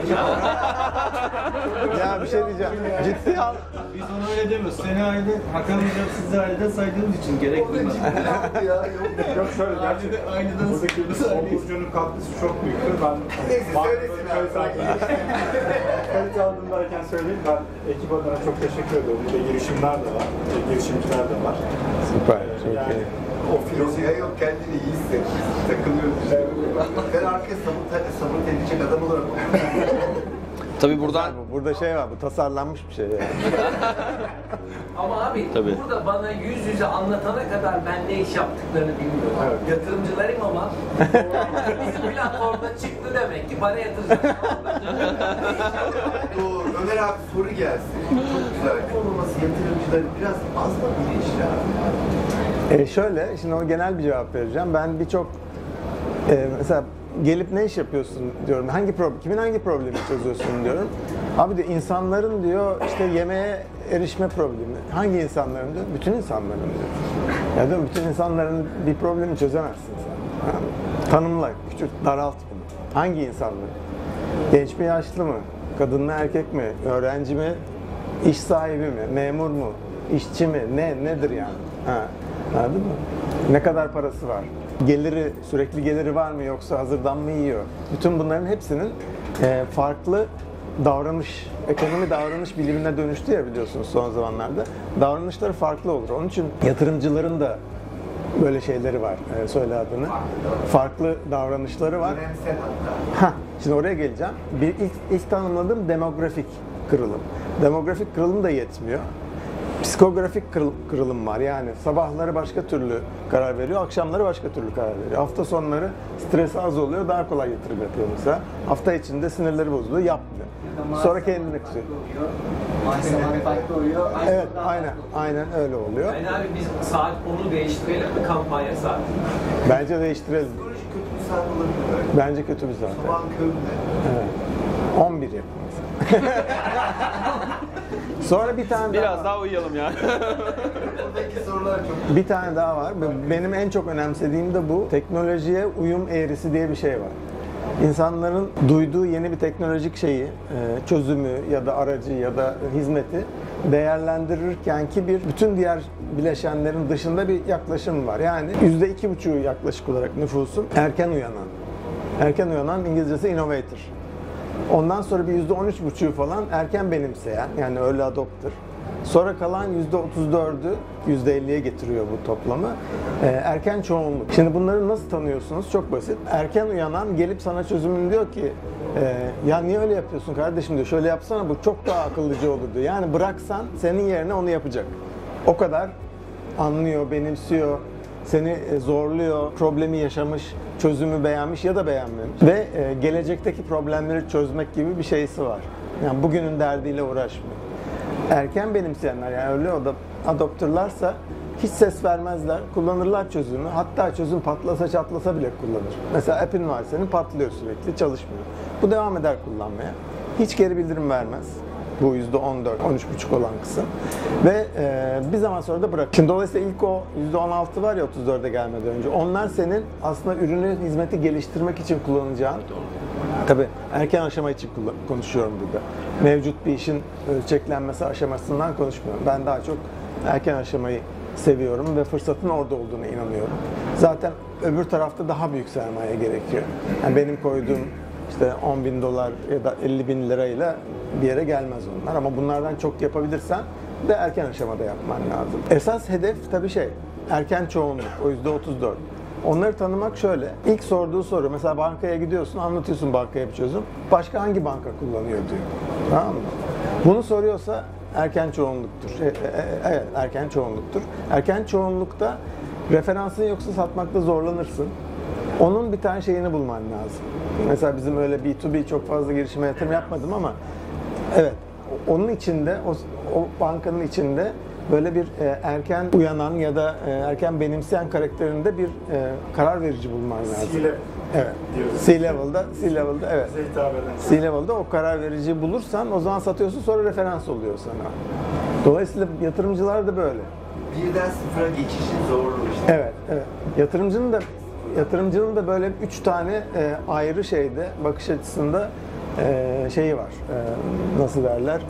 Ya bir şey diyeceğim. Ciddi al. Biz onu öyle demiyoruz. Seni aile, Hakan Hocam sizi aileden saydığımız için gerek duymadık. ya yok. Yok şöyle gerçekten Aynıdan buradaki sıkıyoruz. fon kurucunun katkısı çok büyüktür. Ben Neyse Var- söylesin Köy abi. sahibi- kalite aldığındayken söyleyeyim. Ben ekip adına çok teşekkür ediyorum. Bir de girişimler de var. Girişimciler de var. Süper. Çok Yani iyi. o filozofi Ya yok kendini iyi hisset. Takılıyoruz işte. Ben arkaya sabır, sabır edecek adam olarak Tabii buradan Burada şey var, bu tasarlanmış bir şey yani. Ama abi Tabii. burada bana yüz yüze anlatana kadar ben ne iş yaptıklarını bilmiyorum. Evet. Yatırımcılarım ama bizim platformda çıktı demek ki para yatıracak. Bu Ömer abi soru gelsin. Çok güzel. Olmaması yatırımcıları biraz az mı bilinçli abi? E şöyle, şimdi o genel bir cevap vereceğim. Ben birçok e, mesela gelip ne iş yapıyorsun diyorum. Hangi problem, kimin hangi problemi çözüyorsun diyorum. Abi diyor insanların diyor işte yemeğe erişme problemi. Hangi insanların diyor? Bütün insanların diyor. Ya diyorum bütün insanların bir problemi çözemezsin sen. Ha? Tanımla, küçük, daralt bunu. Hangi insanlar? Genç mi, yaşlı mı? Kadın mı, erkek mi? Öğrenci mi? İş sahibi mi? Memur mu? İşçi mi? Ne, nedir yani? Ha. Anladın mı? Ne kadar parası var? Geliri, sürekli geliri var mı yoksa hazırdan mı yiyor? Bütün bunların hepsinin e, farklı davranış, ekonomi davranış bilimine dönüştü ya biliyorsunuz son zamanlarda. Davranışları farklı olur. Onun için yatırımcıların da böyle şeyleri var, e, söyle adını. Farklı davranışları var. Dönemsel hatta. Hah, şimdi oraya geleceğim. Bir ilk, ilk tanımladığım demografik kırılım. Demografik kırılım da yetmiyor. Psikografik kırıl- kırılım var. Yani sabahları başka türlü karar veriyor, akşamları başka türlü karar veriyor. Hafta sonları stresi az oluyor, daha kolay yatırım yapıyor mesela. Hafta içinde sinirleri bozuluyor, yapmıyor. Sonra kendini kızıyor. Maaş zamanı farklı oluyor. Evet, aynen, aynen öyle oluyor. Yani abi biz saat onu değiştirelim mi kampanya saati? Bence değiştirelim. Psikoloji kötü bir saat olabilir böyle. Bence kötü bir saat. Sabahın köründe. Evet. on bir yapın mesela. Sonra bir tane daha biraz var. daha uyuyalım ya. Buradaki sorular çok... Bir tane daha var. Benim en çok önemsediğim de bu. Teknolojiye uyum eğrisi diye bir şey var. İnsanların duyduğu yeni bir teknolojik şeyi, çözümü ya da aracı ya da hizmeti değerlendirirken ki bir bütün diğer bileşenlerin dışında bir yaklaşım var. Yani yüzde iki buçuğu yaklaşık olarak nüfusun erken uyanan. Erken uyanan İngilizcesi innovator. Ondan sonra bir yüzde on üç buçuğu falan erken benimseyen, yani early adopter. Sonra kalan yüzde otuz dördü yüzde elliye getiriyor bu toplamı. Ee, erken çoğunluk. Şimdi bunları nasıl tanıyorsunuz? Çok basit. Erken uyanan gelip sana çözümünü diyor ki e, ya niye öyle yapıyorsun kardeşim diyor. Şöyle yapsana bu çok daha akıllıca olur diyor. Yani bıraksan senin yerine onu yapacak. O kadar anlıyor, benimsiyor, seni zorluyor, problemi yaşamış, çözümü beğenmiş ya da beğenmemiş. Ve e, gelecekteki problemleri çözmek gibi bir şeysi var. Yani bugünün derdiyle uğraşmıyor. Erken benimseyenler yani öyle o da adoptörlarsa hiç ses vermezler, kullanırlar çözümü. Hatta çözüm patlasa çatlasa bile kullanır. Mesela app'in var senin patlıyor sürekli, çalışmıyor. Bu devam eder kullanmaya. Hiç geri bildirim vermez. Bu yüzde on dört, on üç buçuk olan kısım. Ve e, bir zaman sonra da bırak. Şimdi dolayısıyla ilk o yüzde on altı var ya otuz dörde gelmeden önce. Onlar senin aslında ürünü, hizmeti geliştirmek için kullanacağın. Tabii erken aşama için konuşuyorum burada. Mevcut bir işin ölçeklenmesi aşamasından konuşmuyorum. Ben daha çok erken aşamayı seviyorum ve fırsatın orada olduğuna inanıyorum. Zaten öbür tarafta daha büyük sermaye gerekiyor. Yani benim koyduğum işte on bin dolar ya da elli bin lirayla bir yere gelmez onlar. Ama bunlardan çok yapabilirsen de erken aşamada yapman lazım. Esas hedef tabii şey, erken çoğunluk, o yüzde otuz dört. Onları tanımak şöyle. İlk sorduğu soru, mesela bankaya gidiyorsun, anlatıyorsun bankaya bir çözüm. Başka hangi banka kullanıyor diyor. Tamam mı? Bunu soruyorsa erken çoğunluktur. Evet, erken çoğunluktur. Erken çoğunlukta referansın yoksa satmakta zorlanırsın. Onun bir tane şeyini bulman lazım. Mesela bizim öyle B iki B çok fazla girişime yatırım yapmadım ama evet, onun içinde, o, o bankanın içinde böyle bir e, erken uyanan ya da e, erken benimseyen karakterinde bir e, karar verici bulman lazım. C-level. Evet. C-level'da, C-level'da evet. Bize hitap eden. C-level'da o karar verici bulursan o zaman satıyorsun, sonra referans oluyor sana. Dolayısıyla yatırımcılar da böyle. Birden sıfıra geçişin zorluğu işte. Evet, evet. Yatırımcının da yatırımcının da böyle üç tane e, ayrı şeyde bakış açısında e, şeyi var. E, nasıl derler?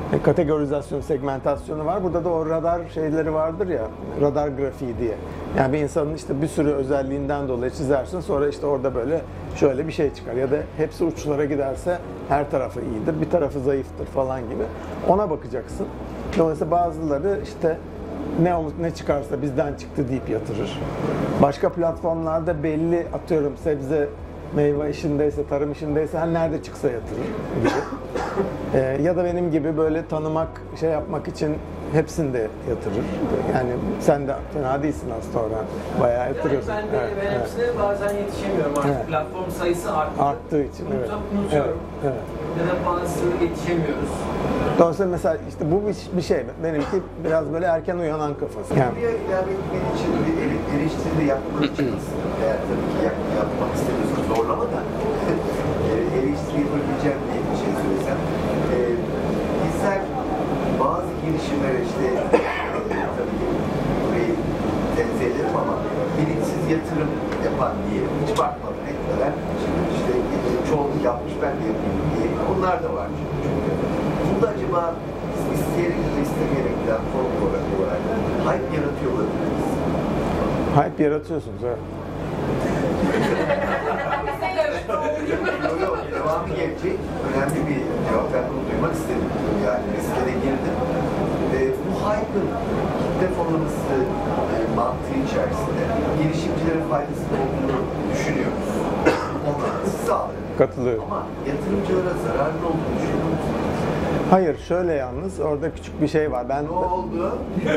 E, kategorizasyon, segmentasyonu var. Burada da o radar şeyleri vardır ya, radar grafiği diye. Yani bir insanın işte bir sürü özelliğinden dolayı çizersin, sonra işte orada böyle şöyle bir şey çıkar. Ya da hepsi uçlara giderse her tarafı iyidir, bir tarafı zayıftır falan gibi. Ona bakacaksın. Dolayısıyla bazıları işte ne olur ne çıkarsa bizden çıktı deyip yatırır. Başka platformlarda belli, atıyorum sebze, meyve işindeyse, tarım işindeyse her nerede çıksa yatırır gibi. Ee, ya da benim gibi böyle tanımak, şey yapmak için hepsinde yatırır. Yani sen de fena değilsin aslında oradan. Bayağı yatırıyorsun. Yani ben de Evet, ben evet. hepsine bazen yetişemiyorum artık. Evet. Platform sayısı arttı. Arttığı için, evet. Unutup unutuyorum. Evet, evet. Ya da bazı yetişemiyoruz. Dolayısıyla mesela işte bu bir- bir şey. Benimki biraz böyle erken uyanan kafası. Yani Buraya ilave etmen için bir ele- eleştiri de yapmak için aslında. Eğer tabii ki yap, yapmak istemiyorsan zorlama da e, eleştiri yapabileceğim diye bir şey söylesem. E, bizler bazı girişimlere işte e, tabii ki burayı tenzih ederim ama bilinçsiz yatırım yapan diye hiç bakmadan etmeden şimdi işte çoğunluk yapmış ben de yapayım diye onlar da var çünkü. Burada acaba biz isteyerek ya da istemeyerek platform olarak olarak hype yaratıyor olabiliriz. hype yaratıyorsunuz. Evet. Yok yok, devamı gelecek. Önemli bir cevap. Ben bunu duymak istedim. Yani riske de girdim. Ve bu hype'ın kitle fonlaması e, mantığı içerisinde girişimcilere faydasının olduğunu düşünüyoruz. Onlar sağlıyor. Katılıyorum. Ama yatırımcılara zararlı olduğunu düşünüyor musunuz? Hayır, şöyle yalnız orada küçük bir şey var. Ben Ne oldu?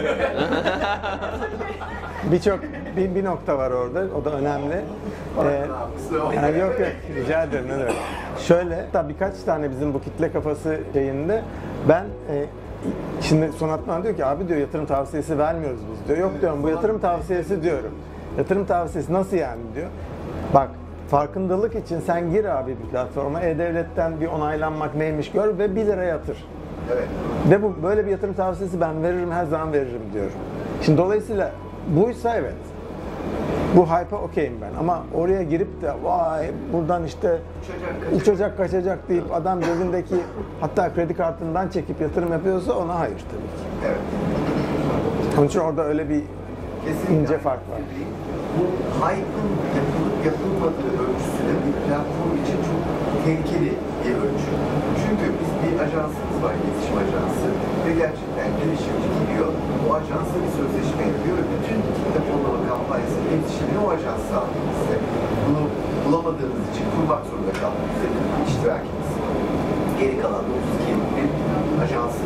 birçok bir, bir nokta var orada. O da önemli. Ee, yani yok yok, rica ederim. Ne demek. Şöyle, hatta birkaç tane bizim bu kitle kafası şeyinde ben e, şimdi Sonat bana diyor ki abi diyor yatırım tavsiyesi vermiyoruz biz diyor. Yok diyorum bu yatırım tavsiyesi diyorum. Yatırım tavsiyesi nasıl yani diyor. Bak farkındalık için sen gir abi bir platforma, E-Devlet'ten bir onaylanmak neymiş gör ve bir lira yatır. Evet. Ve bu böyle bir yatırım tavsiyesi ben veririm, her zaman veririm diyorum. Şimdi dolayısıyla buysa evet. Bu hype'a okeyim ben ama oraya girip de vay buradan işte Uçacak, uçacak kaçacak deyip adam cebindeki hatta kredi kartından çekip yatırım yapıyorsa ona hayır tabii ki. Evet. Onun için orada öyle bir Kesinlikle ince fark var. Bu hype'ın yapılıp yapılmadığı ölçüsü de bir platform için çok tehlikeli bir ölçü. Çünkü biz bir ajansımız var, iletişim ajansı ve gerçekten girişimci gidiyor, o ajansla bir sözleşme yapıyor ve bütün kitle fonlama kampanyasının iletişimini o ajans sağlıyor size. Bunu bulamadığımız için kurmak zorunda kaldık bize iştirakimiz. Geri kalan otuz iki yıllık bir ajansın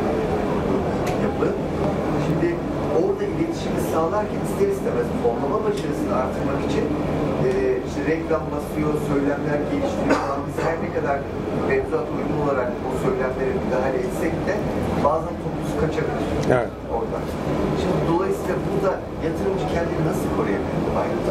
yapı. Şimdi orada iletişimi sağlarken ister istemez fonlama başarısını artırmak için e, işte reklam basıyor, söylemler geliştiriyor falan. Biz her ne kadar mevzuat uygun olarak o söylemlere müdahale etsek de bazen toplusu kaçabilir Evet. oradan. Şimdi dolayısıyla burada yatırımcı kendini nasıl koruyabilir bu ayrıca?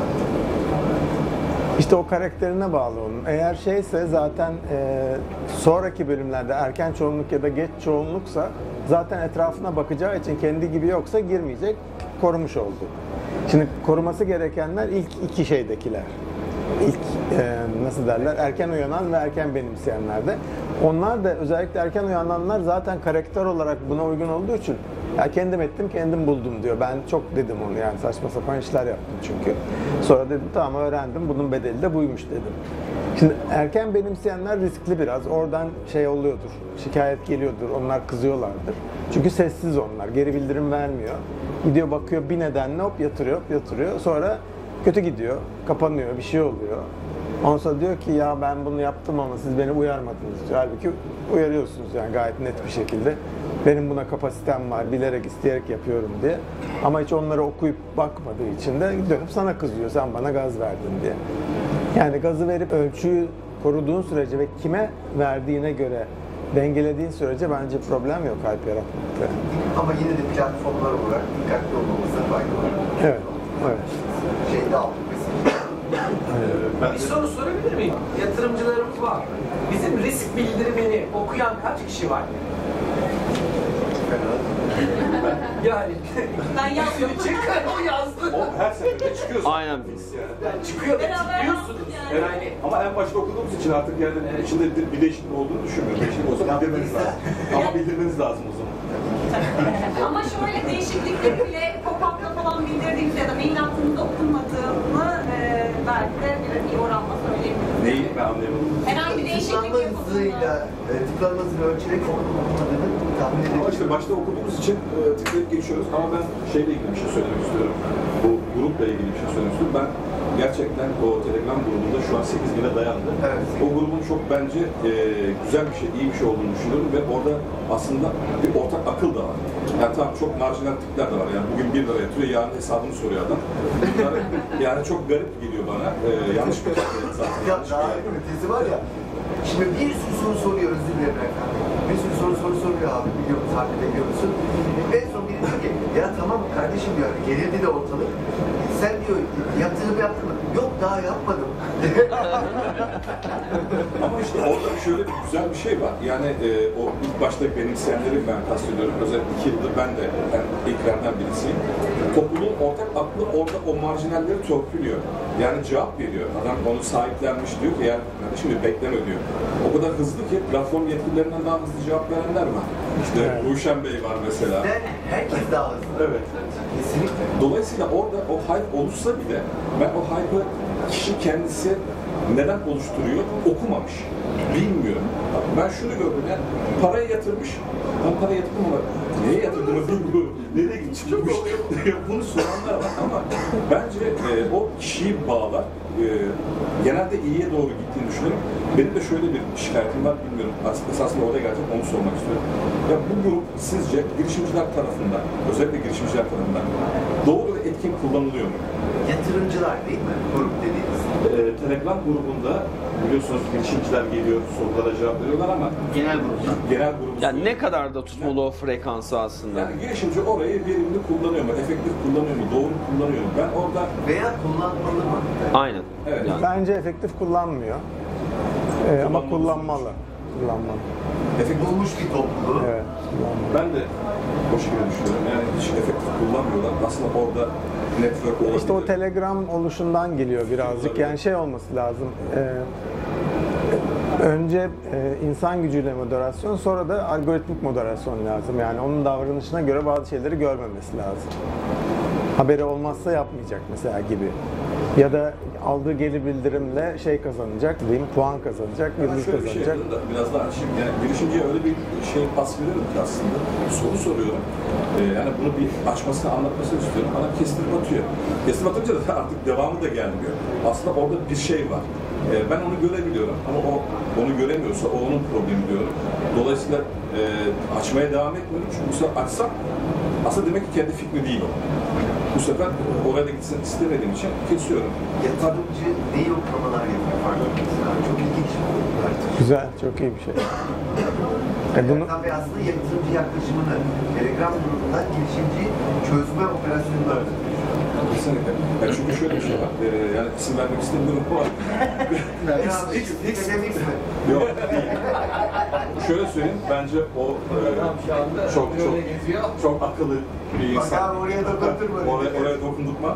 İşte o karakterine bağlı onun. Eğer şeyse zaten e, sonraki bölümlerde erken çoğunluk ya da geç çoğunluksa zaten etrafına bakacağı için kendi gibi yoksa girmeyecek, korumuş oldu. Şimdi koruması gerekenler ilk iki şeydekiler. İlk e, nasıl derler erken uyanan ve erken benimseyenler de. Onlar da özellikle erken uyananlar zaten karakter olarak buna uygun olduğu için ya kendim ettim kendim buldum diyor. Ben çok dedim onu yani saçma sapan işler yaptım çünkü. Sonra dedim tamam öğrendim bunun bedeli de buymuş dedim. Şimdi erken benimseyenler riskli biraz. Oradan şey oluyordur. Şikayet geliyordur. Onlar kızıyorlardır. Çünkü sessiz onlar. Geri bildirim vermiyor. Gidiyor bakıyor bir nedenle hop yatırıyor hop yatırıyor. Sonra kötü gidiyor. Kapanıyor. Bir şey oluyor. Ondan sonra diyor ki ya ben bunu yaptım ama siz beni uyarmadınız diyor. Halbuki uyarıyorsunuz yani gayet net bir şekilde. Benim buna kapasitem var, bilerek, isteyerek yapıyorum diye. Ama hiç onları okuyup bakmadığı için de dönüp sana kızıyor, sen bana gaz verdin diye. Yani gazı verip ölçüyü koruduğun sürece ve kime verdiğine göre dengelediğin sürece bence problem yok hype yaratmakta. Ama yine de platformlar olarak dikkatli olmamızda fayda var. Evet, evet. Şeyde aldık mesela. Bir soru sorabilir miyim? Yatırımcılarımız var. Bizim risk bildirimini okuyan kaç kişi var? Yani Ben yazdım. çıkar o yazdı. O her seferinde çıkıyorsun. Aynen. Yani çıkıyor ve Beraber titriyorsunuz. yazdık yani. Yani Ama en başta okuduğumuz için artık yani içinde bir değişiklik olduğunu düşünmüyorum. Değişiklik olsa bildirmeniz lazım. Ama bildirmeniz lazım o zaman. Ama şöyle değişiklikleri bile pop-up'ta falan bildirdiğimizde ya da mail attığımızda okunmadığını e, belki de bir, bir oranla söyleyebiliriz. Neyi ben anlayamadım. Herhangi bir değişiklik Tıklanma hızıyla, yapıldığında. e, tıklanma hızını ölçerek okumadığını tahmin Ama edebilirim. işte başta okuduğumuz için e, tıklayıp geçiyoruz ama ben şeyle ilgili bir şey söylemek istiyorum. Bu grupla ilgili bir şey söylemek istiyorum. Ben gerçekten o Telegram grubunda şu an sekiz bine dayandı. Evet. O grubun çok bence e, güzel bir şey, iyi bir şey olduğunu düşünüyorum ve orada aslında bir ortak akıl da var. Yani tamam çok marjinal tipler de var. Yani bugün bir lira yatırıyor, yarın hesabını soruyor adam. Bunlar yani çok garip geliyor bana. E, yanlış bir şey zaten. Ya Yanlış bir daha yer. ötesi var ya, şimdi bir sürü soru soruyor, özür dilerim efendim. Bir sürü soru soru soruyor abi, biliyor musun, takip ediyor musun? En son biri diyor ki, ya tamam kardeşim diyor, gerildi de ortalık. Sen diyor, yaptığını yaptın mı? Yok daha yapmadım. Ama işte orada şöyle bir güzel bir şey var. Yani e, o ilk başta benimseyenleri ben kastediyorum. Özellikle iki yıldır ben de ben ilklerden birisiyim. Topluluğun ortak aklı orada o marjinalleri torpiliyor. Yani cevap veriyor. Adam onu sahiplenmiş diyor ki yani şimdi bekleme diyor. O kadar hızlı ki platform yetkililerinden daha hızlı cevap verenler var. İşte Ruşen Bey var mesela. Ben herkes daha hızlı. Evet. Kesinlikle. Dolayısıyla orada o hype oluşsa bile ben o hype'ı kişi kendisi neden oluşturuyor okumamış. Bilmiyor. Ben şunu gördüm yani parayı yatırmış. Ben parayı yatırdım ama neye yatırdığımı bilmiyorum. Nereye gitmiş? Bunu soranlar var ama bence e, o kişiyi bağlar. E, genelde iyiye doğru gittiğini düşünüyorum. Benim de şöyle bir şikayetim var bilmiyorum. Esasında oraya gelecek onu sormak istiyorum. Ya bu grup sizce girişimciler tarafından, özellikle girişimciler tarafından doğru ve etkin kullanılıyor mu? Yatırımcılar değil mi? Grup dediğimiz. Ee, Telegram grubunda biliyorsunuz girişimciler geliyor, sorulara cevap veriyorlar ama genel grupta. genel grubumuz... Yani ne kadar da tutmalı o frekansı aslında. Yani girişimci orayı verimli kullanıyor mu, efektif kullanıyor mu, doğru kullanıyor mu? Ben orada... Veya kullanmalı mı? Aynen. Evet. Yani. Bence efektif kullanmıyor. Ee, ama kullanmalı. Kullanmalı. Efektif... Bulmuş bir topluluğu. Evet, kullanmalı. Ben de o şekilde düşünüyorum. Yani hiç efektif kullanmıyorlar. Aslında orada network olabilir. İşte o Telegram oluşundan geliyor birazcık. Yani şey olması lazım. e, önce e, insan gücüyle moderasyon, sonra da algoritmik moderasyon lazım. Yani onun davranışına göre bazı şeyleri görmemesi lazım. Haberi olmazsa yapmayacak mesela gibi. Ya da aldığı geri bildirimle şey kazanacak, diyeyim, puan kazanacak, Ben yıldız şöyle bir şey kazanacak. yapıyorum da biraz daha açayım. Yani girişimciye öyle bir şey pas veriyorum ki aslında. Soru soruyorum. Ee, yani bunu bir açmasını, anlatmasını istiyorum. Bana kestirip atıyor. Kestirip atınca da artık devamı da gelmiyor. Aslında orada bir şey var. Ee, ben onu görebiliyorum ama o onu göremiyorsa o onun problemi diyorum. Dolayısıyla e, açmaya devam etmiyorum. Çünkü bu sefer açsam aslında demek ki kendi fikri değil o. Bu sefer oraya da gitsin istemediğim için kesiyorum. Yatırımcı değil okumalar yapıyor farkındaysan. Çok ilginç. Güzel, çok iyi bir şey. E bunu, Tabii aslında yatırımcı yaklaşımını Telegram grubundan girişimci çözme operasyonları. Kesinlikle. Yani çünkü şöyle bir şey var. Ee, yani isim vermek istemiyorum ama Ya hiç hiç demek mi? yok değil. Şöyle söyleyeyim. Bence o e, Şu anda çok çok böyle geziyor. çok akıllı bir Bak insan. abi oraya dokundurma. Oraya, oraya dokundurma.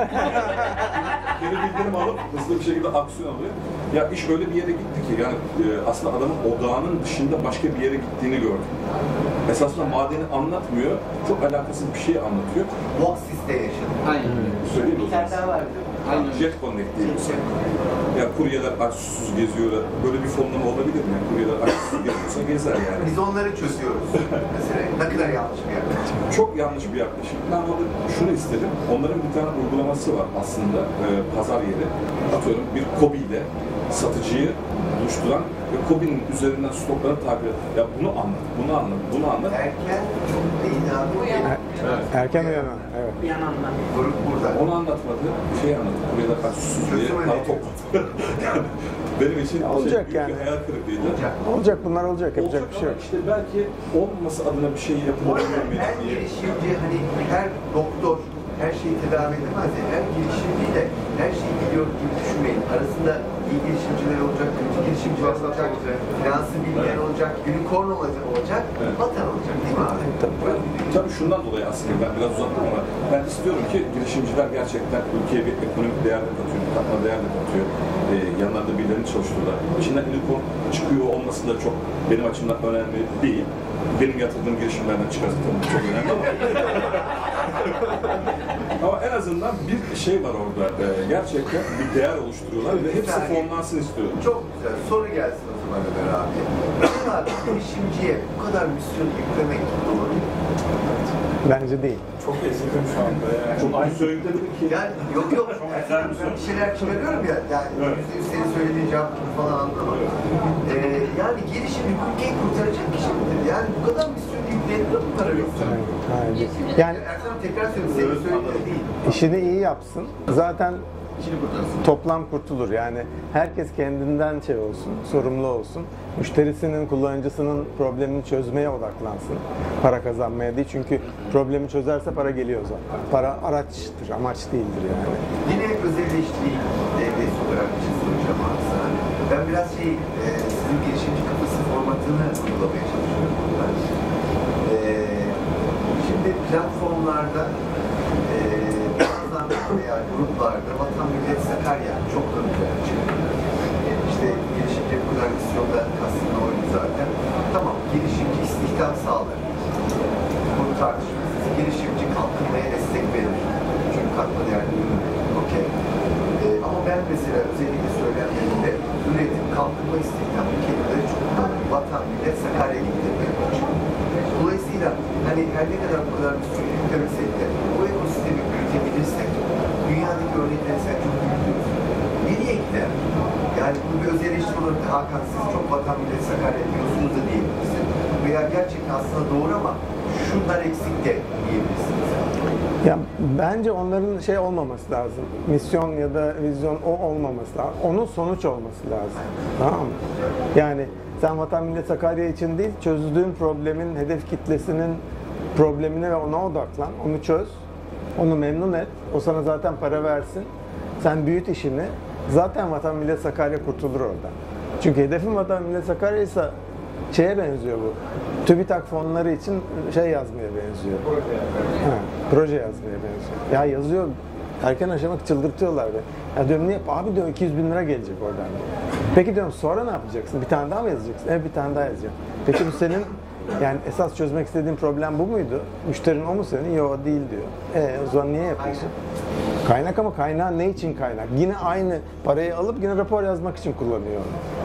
Geri bildirim alıp hızlı bir şekilde aksiyon alıyor. Ya iş öyle bir yere gitti ki yani e, aslında adamın odağının dışında başka bir yere gittiğini gördüm. Esasında madeni anlatmıyor, çok alakasız bir şey anlatıyor. Box siste yaşadım. Aynen. Söyleyeyim mi o zaman? daha vardı. Aynen. Jet Connect diye bir şey. Ya kuryeler aç susuz geziyorlar. Böyle bir fonlama olabilir mi? Kuryeler aç susuz geziyorsa gezer yani. Biz onları çözüyoruz. Mesela ne kadar yanlış bir yaklaşım. Çok yanlış bir yaklaşım. Ben orada şunu istedim. Onların bir tane uygulaması var aslında. E, pazar yeri. Atıyorum bir KOBİ ile satıcıyı buluşturan ve KOBİ'nin üzerinden stokları takip et. Ya bunu anlat, bunu anlat, bunu anlat. Erken değil abi. Uyan. Evet. erken uyanan, evet. Uyananlar. Grup burada. Onu anlatmadı. Bir şey anlattı. Buraya da kaç susuz diye Çözüm para öyle. topladı. Benim için Olacak şey, büyük yani. bir hayal kırıklığıydı. Olacak. Olacak, bunlar olacak. Yapacak Olacak bir şey ama yok. işte belki olmaması adına bir şey Bu arada yapılabilir mi her diye. girişimci hani her doktor her şeyi tedavi edemez. Yani her girişimciyle her şeyi biliyor gibi düşünmeyin. Arasında iyi girişimciler olacak, kötü girişimciler olacak, finansı bilmeyen olacak, unicorn olacak, vatan olacak değil mi abi? Tabii. Tabii şundan dolayı aslında ben biraz uzattım ama ben istiyorum ki girişimciler gerçekten ülkeye bir ekonomik değer de katıyor, bir katma değer de katıyor. Ee, yanlarında birilerini çalıştırıyorlar. İçinden unicorn çıkıyor olması da çok benim açımdan önemli değil. Benim yatırdığım girişimlerden çıkarsa tabii çok önemli ama ama en azından bir şey var orada. Ee, gerçekten bir değer oluşturuyorlar ve hepsi fonlansın istiyorum. Çok güzel. Soru gelsin o zaman Ömer abi. Ömer abi girişimciye bu kadar misyon yüklemek doğru mu? Bence değil. Çok ezildim şu anda yani. Çok aynı söyledim ki. Yani yok yok. Yani ben bir şeyler çıkarıyorum ya. Yani yüzde yüz senin söylediğin cevap gibi falan anlamadım. Ee, yani girişimci ülkeyi kurtaracak kişi midir? Yani bu kadar misyon yüklenip de bu kadar yoksa. Hayır. Yani Erkan tekrar söyleyeyim. Senin söylediğin değil. işini iyi yapsın. Zaten toplam kurtulur. Yani herkes kendinden şey olsun, sorumlu olsun. Müşterisinin, kullanıcısının problemini çözmeye odaklansın. Para kazanmaya değil. Çünkü problemi çözerse para geliyor zaten. Para araçtır, amaç değildir yani. Yine özelleştiği devlet olarak bir şey soracağım abi sana. Ben biraz şey, e, sizin girişimci kafası formatını uygulamaya çalışıyorum burada. E, şimdi platformlarda e, bazen veya gruplarda Vatan Millet Sakarya çok ön plana çıkıyor. İşte girişimci bu kadar misyonda aslında oydu zaten. Tamam, girişimci istihdam sağlar. Bunu tartışmıyoruz. Girişimci kalkınmaya destek verir. Çünkü katma değerli ürün. Okey. Ee, ama ben mesela özellikle söylendiğinde üretim, kalkınma istihdam ülkeleri çok önemli. Vatan, millet, Sakarya gibi demeye başlıyor. Dolayısıyla hani her ne kadar bu kadar bir sürü yüklemesek de bu ekosistemi büyütebilirsek dünyadaki örnekleri sen çok büyütüyorsun. Nereye gider? Yani bu bir öz eleştiri olarak da Hakan siz çok Vatan, millet, Sakarya diyorsunuz da diyebilirsin. Veya gerçekten aslında doğru ama şunlar eksik de diyebilirsiniz. Ya bence onların şey olmaması lazım. Misyon ya da vizyon o olmaması lazım. Onun sonuç olması lazım. Tamam mı? Yani sen Vatan Millet Sakarya için değil, çözdüğün problemin hedef kitlesinin problemine ve ona odaklan. Onu çöz. Onu memnun et. O sana zaten para versin. Sen büyüt işini. Zaten Vatan Millet Sakarya kurtulur oradan. Çünkü hedefin Vatan Millet Sakarya ise şeye benziyor bu. TÜBİTAK fonları için şey yazmaya benziyor. Proje ha, proje yazmaya benziyor. Ya yazıyor, erken aşamak çıldırtıyorlar be. Ya diyorum niye? Abi diyor iki yüz bin lira gelecek oradan diyor. Peki diyorum sonra ne yapacaksın? Bir tane daha mı yazacaksın? Evet bir tane daha yazacağım. Peki bu senin yani esas çözmek istediğin problem bu muydu? Müşterin o mu senin? Yok değil diyor. E o zaman niye yapıyorsun? Kaynak ama kaynağı ne için kaynak? Yine aynı parayı alıp yine rapor yazmak için kullanıyor.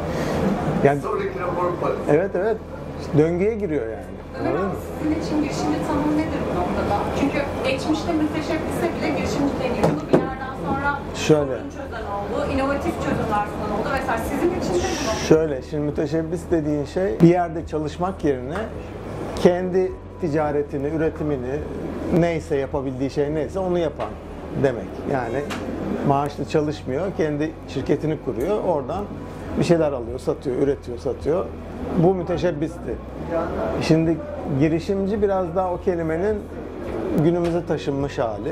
Yani, sonraki rapor parası. Evet evet. Döngüye giriyor yani. Ömer abi sizin için girişimci tanımı nedir bu noktada? Çünkü geçmişte müteşebbise bile girişimci deniyor. Bunu bir yerden sonra Şöyle. sorun çözen oldu, inovatif çözümler sunan oldu vesaire. Sizin için de bu noktada. Şöyle, şimdi müteşebbis dediğin şey bir yerde çalışmak yerine kendi ticaretini, üretimini neyse yapabildiği şey neyse onu yapan demek. Yani maaşlı çalışmıyor, kendi şirketini kuruyor, oradan bir şeyler alıyor, satıyor, üretiyor, satıyor. Bu müteşebbisti. Şimdi girişimci biraz daha o kelimenin günümüze taşınmış hali.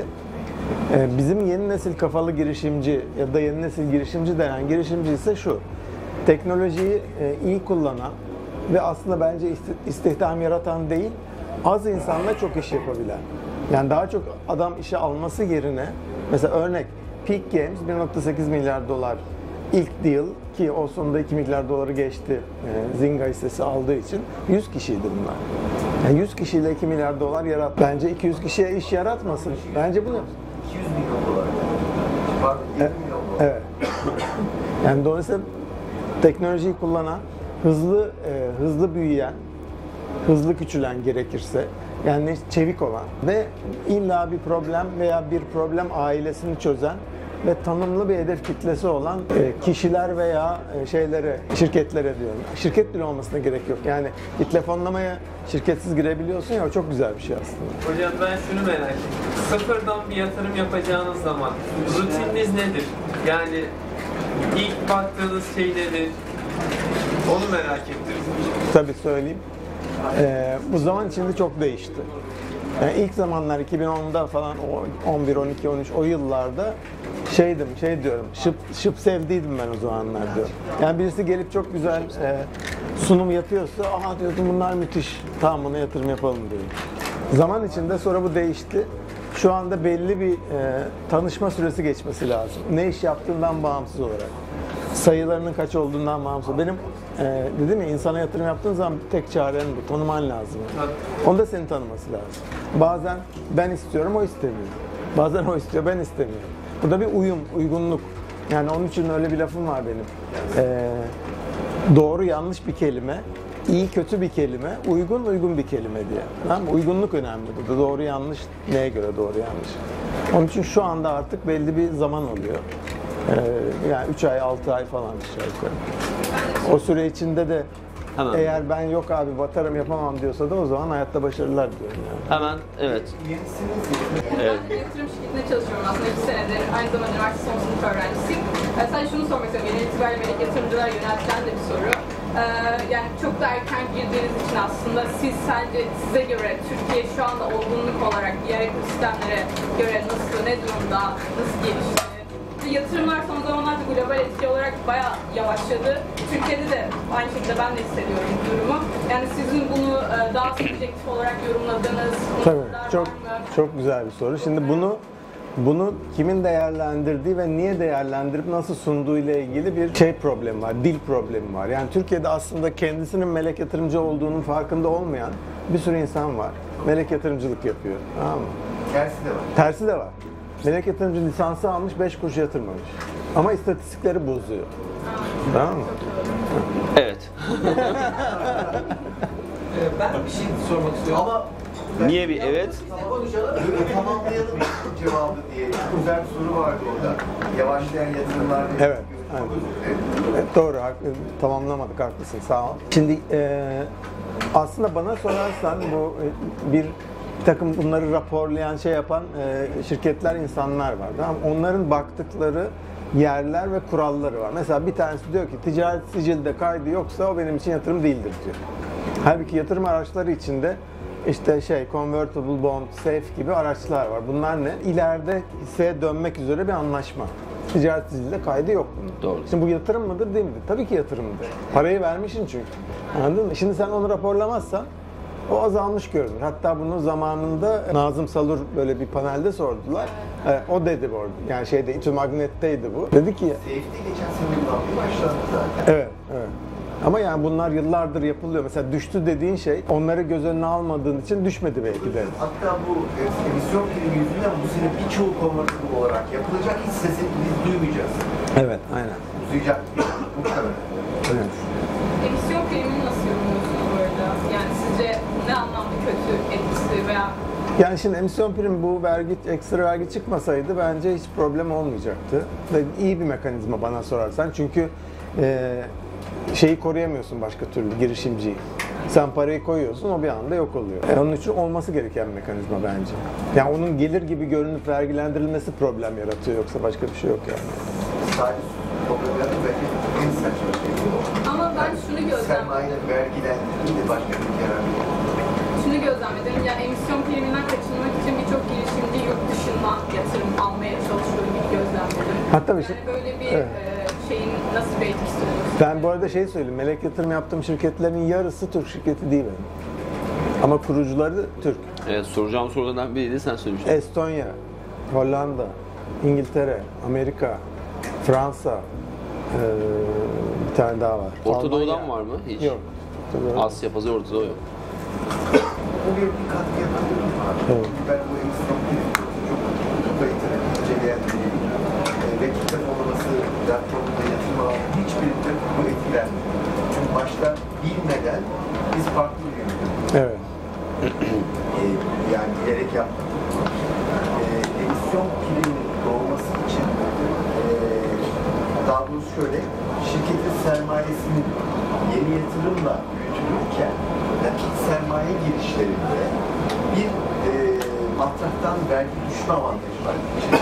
Bizim yeni nesil kafalı girişimci ya da yeni nesil girişimci denen girişimci ise şu. Teknolojiyi iyi kullanan ve aslında bence istihdam yaratan değil, az insanla çok iş yapabilen. Yani daha çok adam işe alması yerine, mesela örnek Peak Games bir nokta sekiz milyar dolar ilk deal ki o sonunda iki milyar doları geçti Zynga hissesi aldığı için yüz kişiydi bunlar. Yani yüz kişiyle iki milyar dolar yarat. Bence iki yüz kişiye iş yaratmasın. Bence bunu iki yüz milyon dolar. Pardon, yirmi milyon dolar. evet. Yani dolayısıyla teknolojiyi kullanan, hızlı e, hızlı büyüyen, hızlı küçülen gerekirse, yani çevik olan ve illa bir problem veya bir problem ailesini çözen ve tanımlı bir hedef kitlesi olan e, kişiler veya e, şeylere, şirketlere diyorum. Şirket bile olmasına gerek yok. Yani bir telefonlamaya şirketsiz girebiliyorsun ya, o çok güzel bir şey aslında. Hocam ben şunu merak ettim. Sıfırdan bir yatırım yapacağınız zaman rutininiz nedir? Yani ilk baktığınız şey nedir? Onu merak ettim. Tabii söyleyeyim. Ee, bu zaman içinde çok değişti. Yani ilk zamanlar iki bin onda falan o on bir, on iki, on üç o yıllarda şeydim, şey diyorum, şıp, şıp sevdiydim ben o zamanlar diyorum. Yani birisi gelip çok güzel e, sunum yapıyorsa, aha diyordum bunlar müthiş, tamam buna yatırım yapalım diyorum. Zaman içinde sonra bu değişti. Şu anda belli bir e, tanışma süresi geçmesi lazım. Ne iş yaptığından bağımsız olarak. Sayılarının kaç olduğundan bağımsız. Benim e, dedim ya insana yatırım yaptığın zaman tek çaren bu. Tanıman lazım. Yani. Onu da seni tanıması lazım. Bazen ben istiyorum o istemiyor. Bazen o istiyor ben istemiyorum. Bu da bir uyum, uygunluk. Yani onun için öyle bir lafım var benim. E, doğru yanlış bir kelime, iyi kötü bir kelime, uygun uygun bir kelime diye. Tamam mı? Uygunluk önemli burada. Doğru yanlış neye göre doğru yanlış. Onun için şu anda artık belli bir zaman oluyor. Ee, yani üç ay, altı ay falan aşağı yukarı. O süre içinde de Hemen. eğer ben yok abi batarım yapamam diyorsa da o zaman hayatta başarılar diyorum yani. Hemen evet. Evet. Ben yatırım şirketinde çalışıyorum aslında iki senedir. Aynı zamanda üniversite son sınıf öğrencisiyim. Ee, sadece şunu sormak istiyorum. Genel itibariyle melek yatırımcılar yöneltilen de bir soru. Ee, yani çok da erken girdiğiniz için aslında siz sence size göre Türkiye şu anda olgunluk olarak diğer ekosistemlere göre nasıl, ne durumda, nasıl gelişti? Yatırımlar son zamanlarda global etki olarak bayağı yavaşladı. Türkiye'de de aynı şekilde ben de hissediyorum bu durumu. Yani sizin bunu daha subjektif olarak yorumladığınız Tabii, çok çok güzel bir soru. Şimdi bunu bunu kimin değerlendirdiği ve niye değerlendirip nasıl sunduğu ile ilgili bir şey problemi var, dil problemi var. Yani Türkiye'de aslında kendisinin melek yatırımcı olduğunun farkında olmayan bir sürü insan var. Melek yatırımcılık yapıyor. Tamam mı? Tersi de var. Tersi de var. Melek yatırımcı lisansı almış, beş kuruş yatırmamış. Ama istatistikleri bozuyor. Tamam mı? Evet. Ben bir şey sormak istiyorum. Ama Niye bir evet? Böyle tamamlayalım cevabı diye. Güzel bir soru vardı orada. Yavaşlayan yatırımlar diye. Evet, aynen. Evet, doğru, haklı, tamamlamadık, haklısın, sağ ol. Şimdi e, aslında bana sorarsan bu e, bir takım bunları raporlayan, şey yapan e, şirketler, insanlar var. Tamam? Onların baktıkları yerler ve kuralları var. Mesela bir tanesi diyor ki ticaret sicilde kaydı yoksa o benim için yatırım değildir diyor. Halbuki yatırım araçları içinde işte şey convertible bond, safe gibi araçlar var. Bunlar ne? İleride hisseye dönmek üzere bir anlaşma. Ticaret sicilde kaydı yok bunun. Doğru. Şimdi bu yatırım mıdır değil midir? Tabii ki yatırımdır. Parayı vermişsin çünkü. Anladın mı? Şimdi sen onu raporlamazsan o azalmış görünür. Hatta bunu zamanında Nazım Salur böyle bir panelde sordular. Ee, o dedi bu arada. Yani şeyde İTÜ Magnet'teydi bu. Dedi ki Safety geçen sene kullanmaya başlandı zaten. evet, evet. Ama yani bunlar yıllardır yapılıyor. Mesela düştü dediğin şey onları göz önüne almadığın için düşmedi belki de. Hatta bu emisyon primi yüzünden bu sene birçoğu convertible olarak yapılacak, hiç sesini biz duymayacağız. Evet, aynen. Uzayacak muhtemelen. Evet. Emisyon primini nasıl yorumluyorsunuz bu arada? Yani sizce ne anlamda kötü etkisi veya Yani şimdi emisyon primi bu vergi, ekstra vergi çıkmasaydı bence hiç problem olmayacaktı. Ve iyi bir mekanizma bana sorarsan. Çünkü e, şeyi koruyamıyorsun başka türlü, girişimciyi. Sen parayı koyuyorsun, o bir anda yok oluyor. E, onun için olması gereken bir mekanizma bence. Yani onun gelir gibi görünüp vergilendirilmesi problem yaratıyor, yoksa başka bir şey yok yani. Sadece problemleri belki en saçma şey bu. ama ben şunu gözlemledim. Sermayenin vergilendirildiği de başka bir yarar yok. Şunu gözlemledim. Yani emisyon priminden kaçınmak için birçok girişimci yurt dışından yatırım almaya çalışıyor gibi gözlemledim. Hatta bir şey... Yani böyle bir Evet. e, şeyin nasıl bir etkisi olur? Ben bu arada şey söyleyeyim, melek yatırım yaptığım şirketlerin yarısı Türk şirketi değil benim. Ama kurucuları Türk. Evet, soracağım sorulardan biriydi, sen söylemiştin. Estonya, Hollanda, İngiltere, Amerika, Fransa, eee, bir tane daha var. Orta Doğu'dan Almanya. var mı hiç? Yok. Orta Doğu. Asya pazarı, Orta Doğu yok. Bu bir bir katkı yapabilirim abi. Evet. Ben bu emisyon primi çok çok kaliteli inceleyen biriyim. E, ve kitap olması, platformda yatırım alan hiçbirinde bu etkilenmiyor. Çünkü başta bilmeden biz farklı bir yöntem. Evet. E, yani bilerek yaptık. E, emisyon priminin doğması için e, daha doğrusu şöyle, şirketin sermayesinin yeni yatırımla büyütülürken nakit sermaye girişlerinde bir e, matrahtan vergi düşme avantajı var.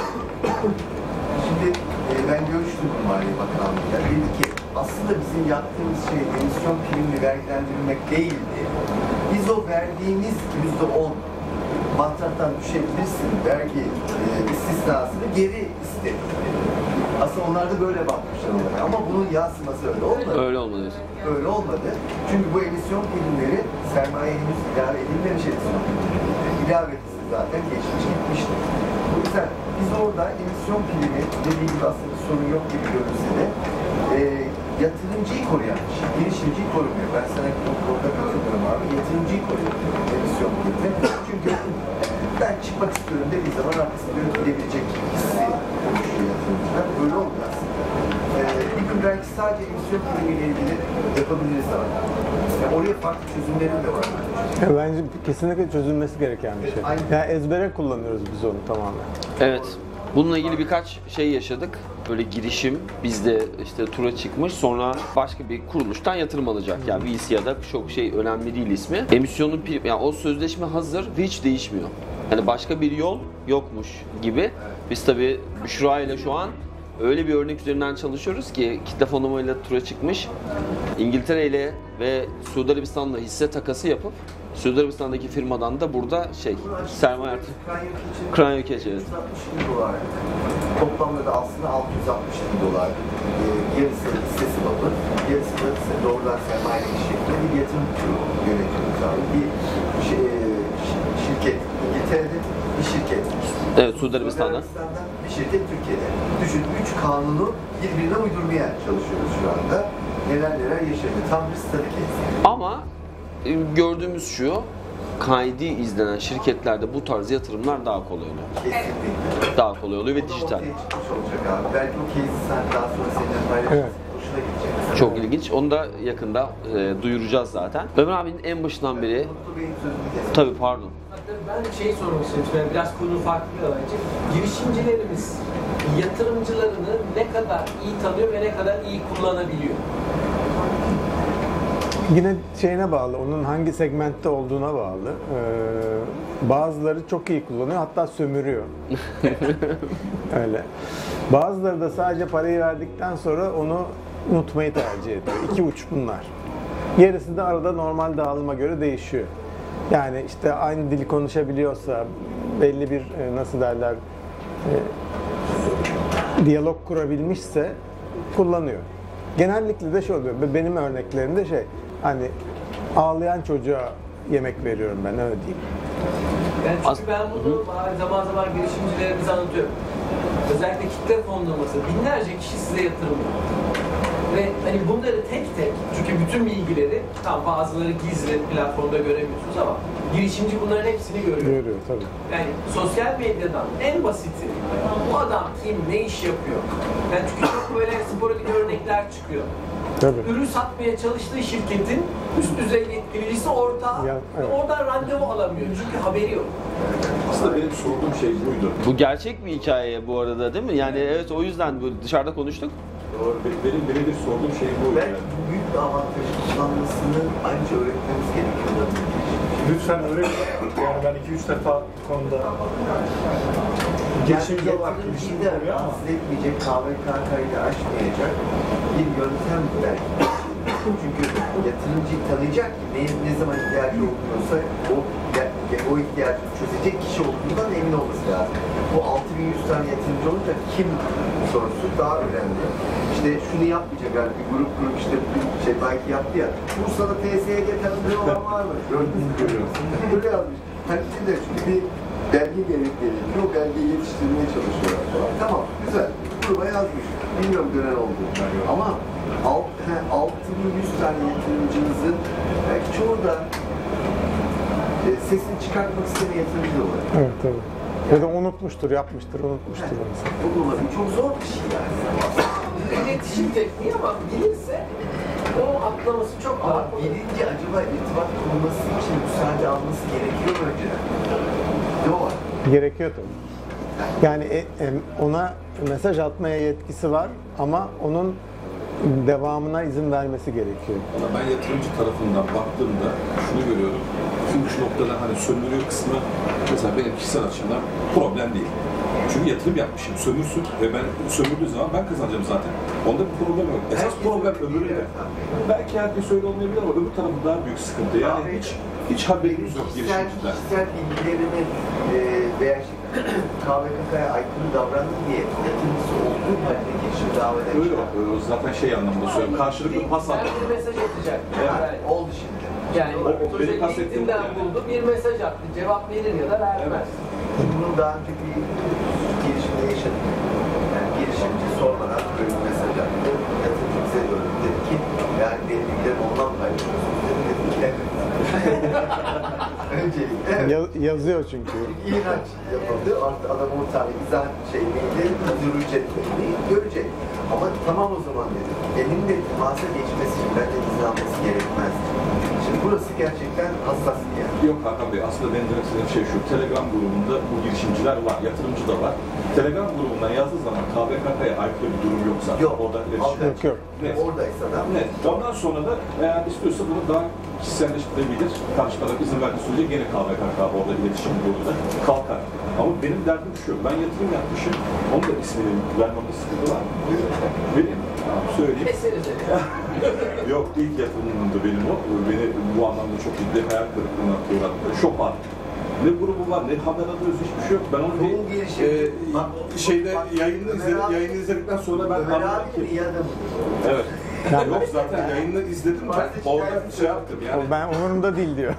Şimdi e, ben görüştüm bu Maliye Bakanlığı'yla. Dedi ki aslında bizim yaptığımız şey emisyon primini vergilendirmek değildi. Biz o verdiğimiz yüzde on matraktan düşebilirsin, vergi e, istisnasını geri iste. Aslında onlar da böyle bakmışlar olaya. Ama bunun yansıması öyle olmadı. Öyle olmadı. Öyle olmadı. Çünkü bu emisyon primleri sermaye henüz ilave edilmemiş emisyon primleri. İlavesi zaten geçmiş gitmişti. O yüzden biz orada emisyon primi dediğim gibi aslında bir sorun yok gibi görünse de e, yatırımcıyı koruyan, girişimciyi korumuyor. Ben sana orada katılıyorum abi. Yatırımcıyı koruyor emisyon primi. Çünkü ben çıkmak istiyorum dediği zaman arkasında gidebilecek hissi oluşuyor yatırımcılar. Böyle olmuyor aslında. Ee, bir gün belki sadece emisyon primiyle ilgili yapabiliriz ama. Yani oraya farklı çözümlerim de var. Ya bence kesinlikle çözülmesi gereken bir şey. Evet, aynen. Yani ezbere kullanıyoruz biz onu tamamen. Evet. Bununla ilgili birkaç şey yaşadık. Böyle girişim bizde işte tura çıkmış, sonra başka bir kuruluştan yatırım alacak. Yani V C ya da çok şey önemli değil ismi. Emisyonun prim, yani o sözleşme hazır ve hiç değişmiyor. Yani başka bir yol yokmuş gibi. Biz tabii Büşra ile şu an öyle bir örnek üzerinden çalışıyoruz ki kitle fonlamayla tura çıkmış. İngiltere ile ve Suudi Arabistan'la hisse takası yapıp Suudi Arabistan'daki firmadan da burada şey sermaye artı. Kran Ülke için. üç yüz altmış bin dolar. Toplamda da aslında altı yüz altmış bin dolar. Ee, yarısı hissesi babı, yarısı da doğrudan sermaye şeklinde bir yatırım yönetiyoruz abi. Bir şey, şirket, İngiltere'de bir şirket. Evet, Suudi Arabistan'da. Arabistan'dan bir şirket Türkiye'de. Düşün, üç kanunu birbirine uydurmaya çalışıyoruz şu anda. Neler neler yaşanıyor. Tam bir statü kez. Ama e, gördüğümüz şu, kaydi izlenen şirketlerde bu tarz yatırımlar daha kolay oluyor. Kesinlikle. Daha kolay oluyor ve O da dijital. ortaya çıkmış olacak abi. Belki o case'i sen daha sonra seninle paylaşırsın. Evet. Hoşuna gidecek. Çok ilginç. Onu da yakında e, duyuracağız zaten. Ömer abinin en başından beri, Mutlu Bey'in sözünü kesin. tabii pardon. Ben şey sormak istiyorum, yani biraz konu farklı bir bence. Girişimcilerimiz yatırımcılarını ne kadar iyi tanıyor ve ne kadar iyi kullanabiliyor? Yine şeyine bağlı, onun hangi segmentte olduğuna bağlı. Ee, bazıları çok iyi kullanıyor, hatta sömürüyor. Öyle. Bazıları da sadece parayı verdikten sonra onu unutmayı tercih ediyor. İki uç bunlar. Gerisi de arada normal dağılıma göre değişiyor. Yani işte aynı dili konuşabiliyorsa, belli bir e, nasıl derler, e, diyalog kurabilmişse kullanıyor. Genellikle de şey oluyor, benim örneklerimde şey, hani ağlayan çocuğa yemek veriyorum ben, öyle diyeyim. Yani çünkü ben bunu zaman zaman girişimcilerimize anlatıyorum. Özellikle kitle fonlaması, binlerce kişi size yatırım yapıyor. Ve hani bunları tek tek, çünkü bütün bilgileri, tam bazıları gizli, platformda göremiyorsunuz ama girişimci bunların hepsini görüyor. Görüyor tabii. Yani sosyal medyadan en basiti, bu adam kim, ne iş yapıyor? Yani çünkü çok böyle sporadik örnekler çıkıyor. Tabii. Ürün satmaya çalıştığı şirketin üst düzey yetkilicisi ortağı Ya, evet. ve oradan randevu alamıyor çünkü haberi yok. Aslında benim sorduğum şey buydu. Bu gerçek bir hikaye bu arada değil mi? Yani evet, o yüzden böyle dışarıda konuştuk. Doğru. Benim, benim de sorduğum şey buydu. Belki bu büyük bir avantajı kullanmasını ayrıca öğretmemiz gerekiyor. Lütfen öyle. Yani ben iki üç defa bu konuda girişimci olarak yatırımcıyı girişimci da oluyor ama rahatsız etmeyecek, K V K K'yı da aşmayacak bir yöntem belki. Çünkü yatırımcıyı tanıyacak ki ne, ne zaman ihtiyacı oluyorsa o, o ihtiyacı çözecek kişi olduğundan emin olması lazım. Bu altı bin yüz tane yatırımcı olunca kim sorusu daha önemli. İşte şunu yapmayacak yani bir grup grup işte bir şey belki yaptı ya. Bursa'da T S G tanıdığı olan var mı? Gördünüz mü? Görüyorsun. Böyle yazmış. Hani şimdi de çünkü bir belge gerekiyor. O belgeyi yetiştirmeye çalışıyorlar falan. Tamam, güzel. Gruba yazmış. Bilmiyorum dönen oldu. Ama altı bin yüz tane yatırımcımızın belki çoğu da e, sesini çıkartmak isteyen yatırımcı da olur. Evet tabii. Ya da unutmuştur, yapmıştır, unutmuştur. Bu da olabilir. Çok zor bir şey yani. İletişim tekniği ama bilirse o atlaması çok Ama daha bilinci acaba irtibat kurulması için müsaade alması gerekiyor mu önceden? Ne var? Gerekiyor tabii. Yani e, e, ona mesaj atmaya yetkisi var ama onun devamına izin vermesi gerekiyor. Ama ben yatırımcı tarafından baktığımda şunu görüyorum. Çünkü şu noktada hani sömürüyor kısmı mesela benim kişisel açımdan problem değil. Çünkü yatırım yapmışım, sömürsün ve ben sömürdüğü zaman ben kazanacağım zaten. Onda bir problem yok. Esas Herkesin problem bildiği öbüründe. yer tabii. Belki herkes öyle olmayabilir ama öbür tarafı daha büyük sıkıntı. Yani Abi, hiç hiç haberimiz yok kişisel, girişimciler. kişisel bilgilerini e, veya şey, K V K K'ya aykırı davrandı diye yatırımcısı olduğu halde girişim davet eden Öyle öyle o zaten şey anlamında söylüyorum. Karşılıklı pas Ben attı. bir mesaj atacak. Evet. Yani, oldu şimdi. yani O- o proje beni kastettiğim LinkedIn'den yani. buldu, bir mesaj attı. Cevap verir ya da vermez. Bunun daha önce bir girişimde yaşadık. Yani girişimci sormadan böyle bir mesaj attı. Yatırımcı bize döndü. Dedi ki yani benim bilgilerim ondan paylaşıyorsunuz. Dedi dedim ki evet. Öncelikle evet. Ya- yazıyor çünkü. İhraç yapıldı. Artık adam on tane izah şey neydi, hazır ücretlerini görecek. Ama tamam o zaman dedim. Elinin de temasa geçmesi için bence izin alması gerekmez. Şimdi burası gerçekten hassas bir yer. Yok Hakan Bey, aslında benim demek istediğim şey şu, Telegram grubunda bu girişimciler var, yatırımcı da var. Telegram grubundan yazdığı zaman K V K K'ya aykırı bir durum yoksa, Yok. orada iletişim. Yok yok. Net. Oradaysa da Net. Ondan sonra da eğer istiyorsa bunu daha kişiselleştirebilir. Karşı taraf izin verdiği sürece gene K V K K orada iletişim grubunda kalkar. Ama benim derdim şu, ben yatırım yapmışım, onun da ismini vermemde sıkıntı var. Benim, söyleyeyim. Keseriz. Yok, ilk yatırımımdı benim o. Beni bu anlamda çok ciddi hayal kırıklığına uğrattı. Şopar. Ne grubu var, ne haber alıyoruz, hiçbir şey yok. Ben onu bir Çoğu girişim. e, Bak, şeyde bak, yayını Ömer izledim, abi- yayını izledikten sonra ben Ömer anladım abi ki. iyi adam. Evet. Yok zaten yayını izledim ben. Orada şey yaptım yani. O ben umurumda değil diyor.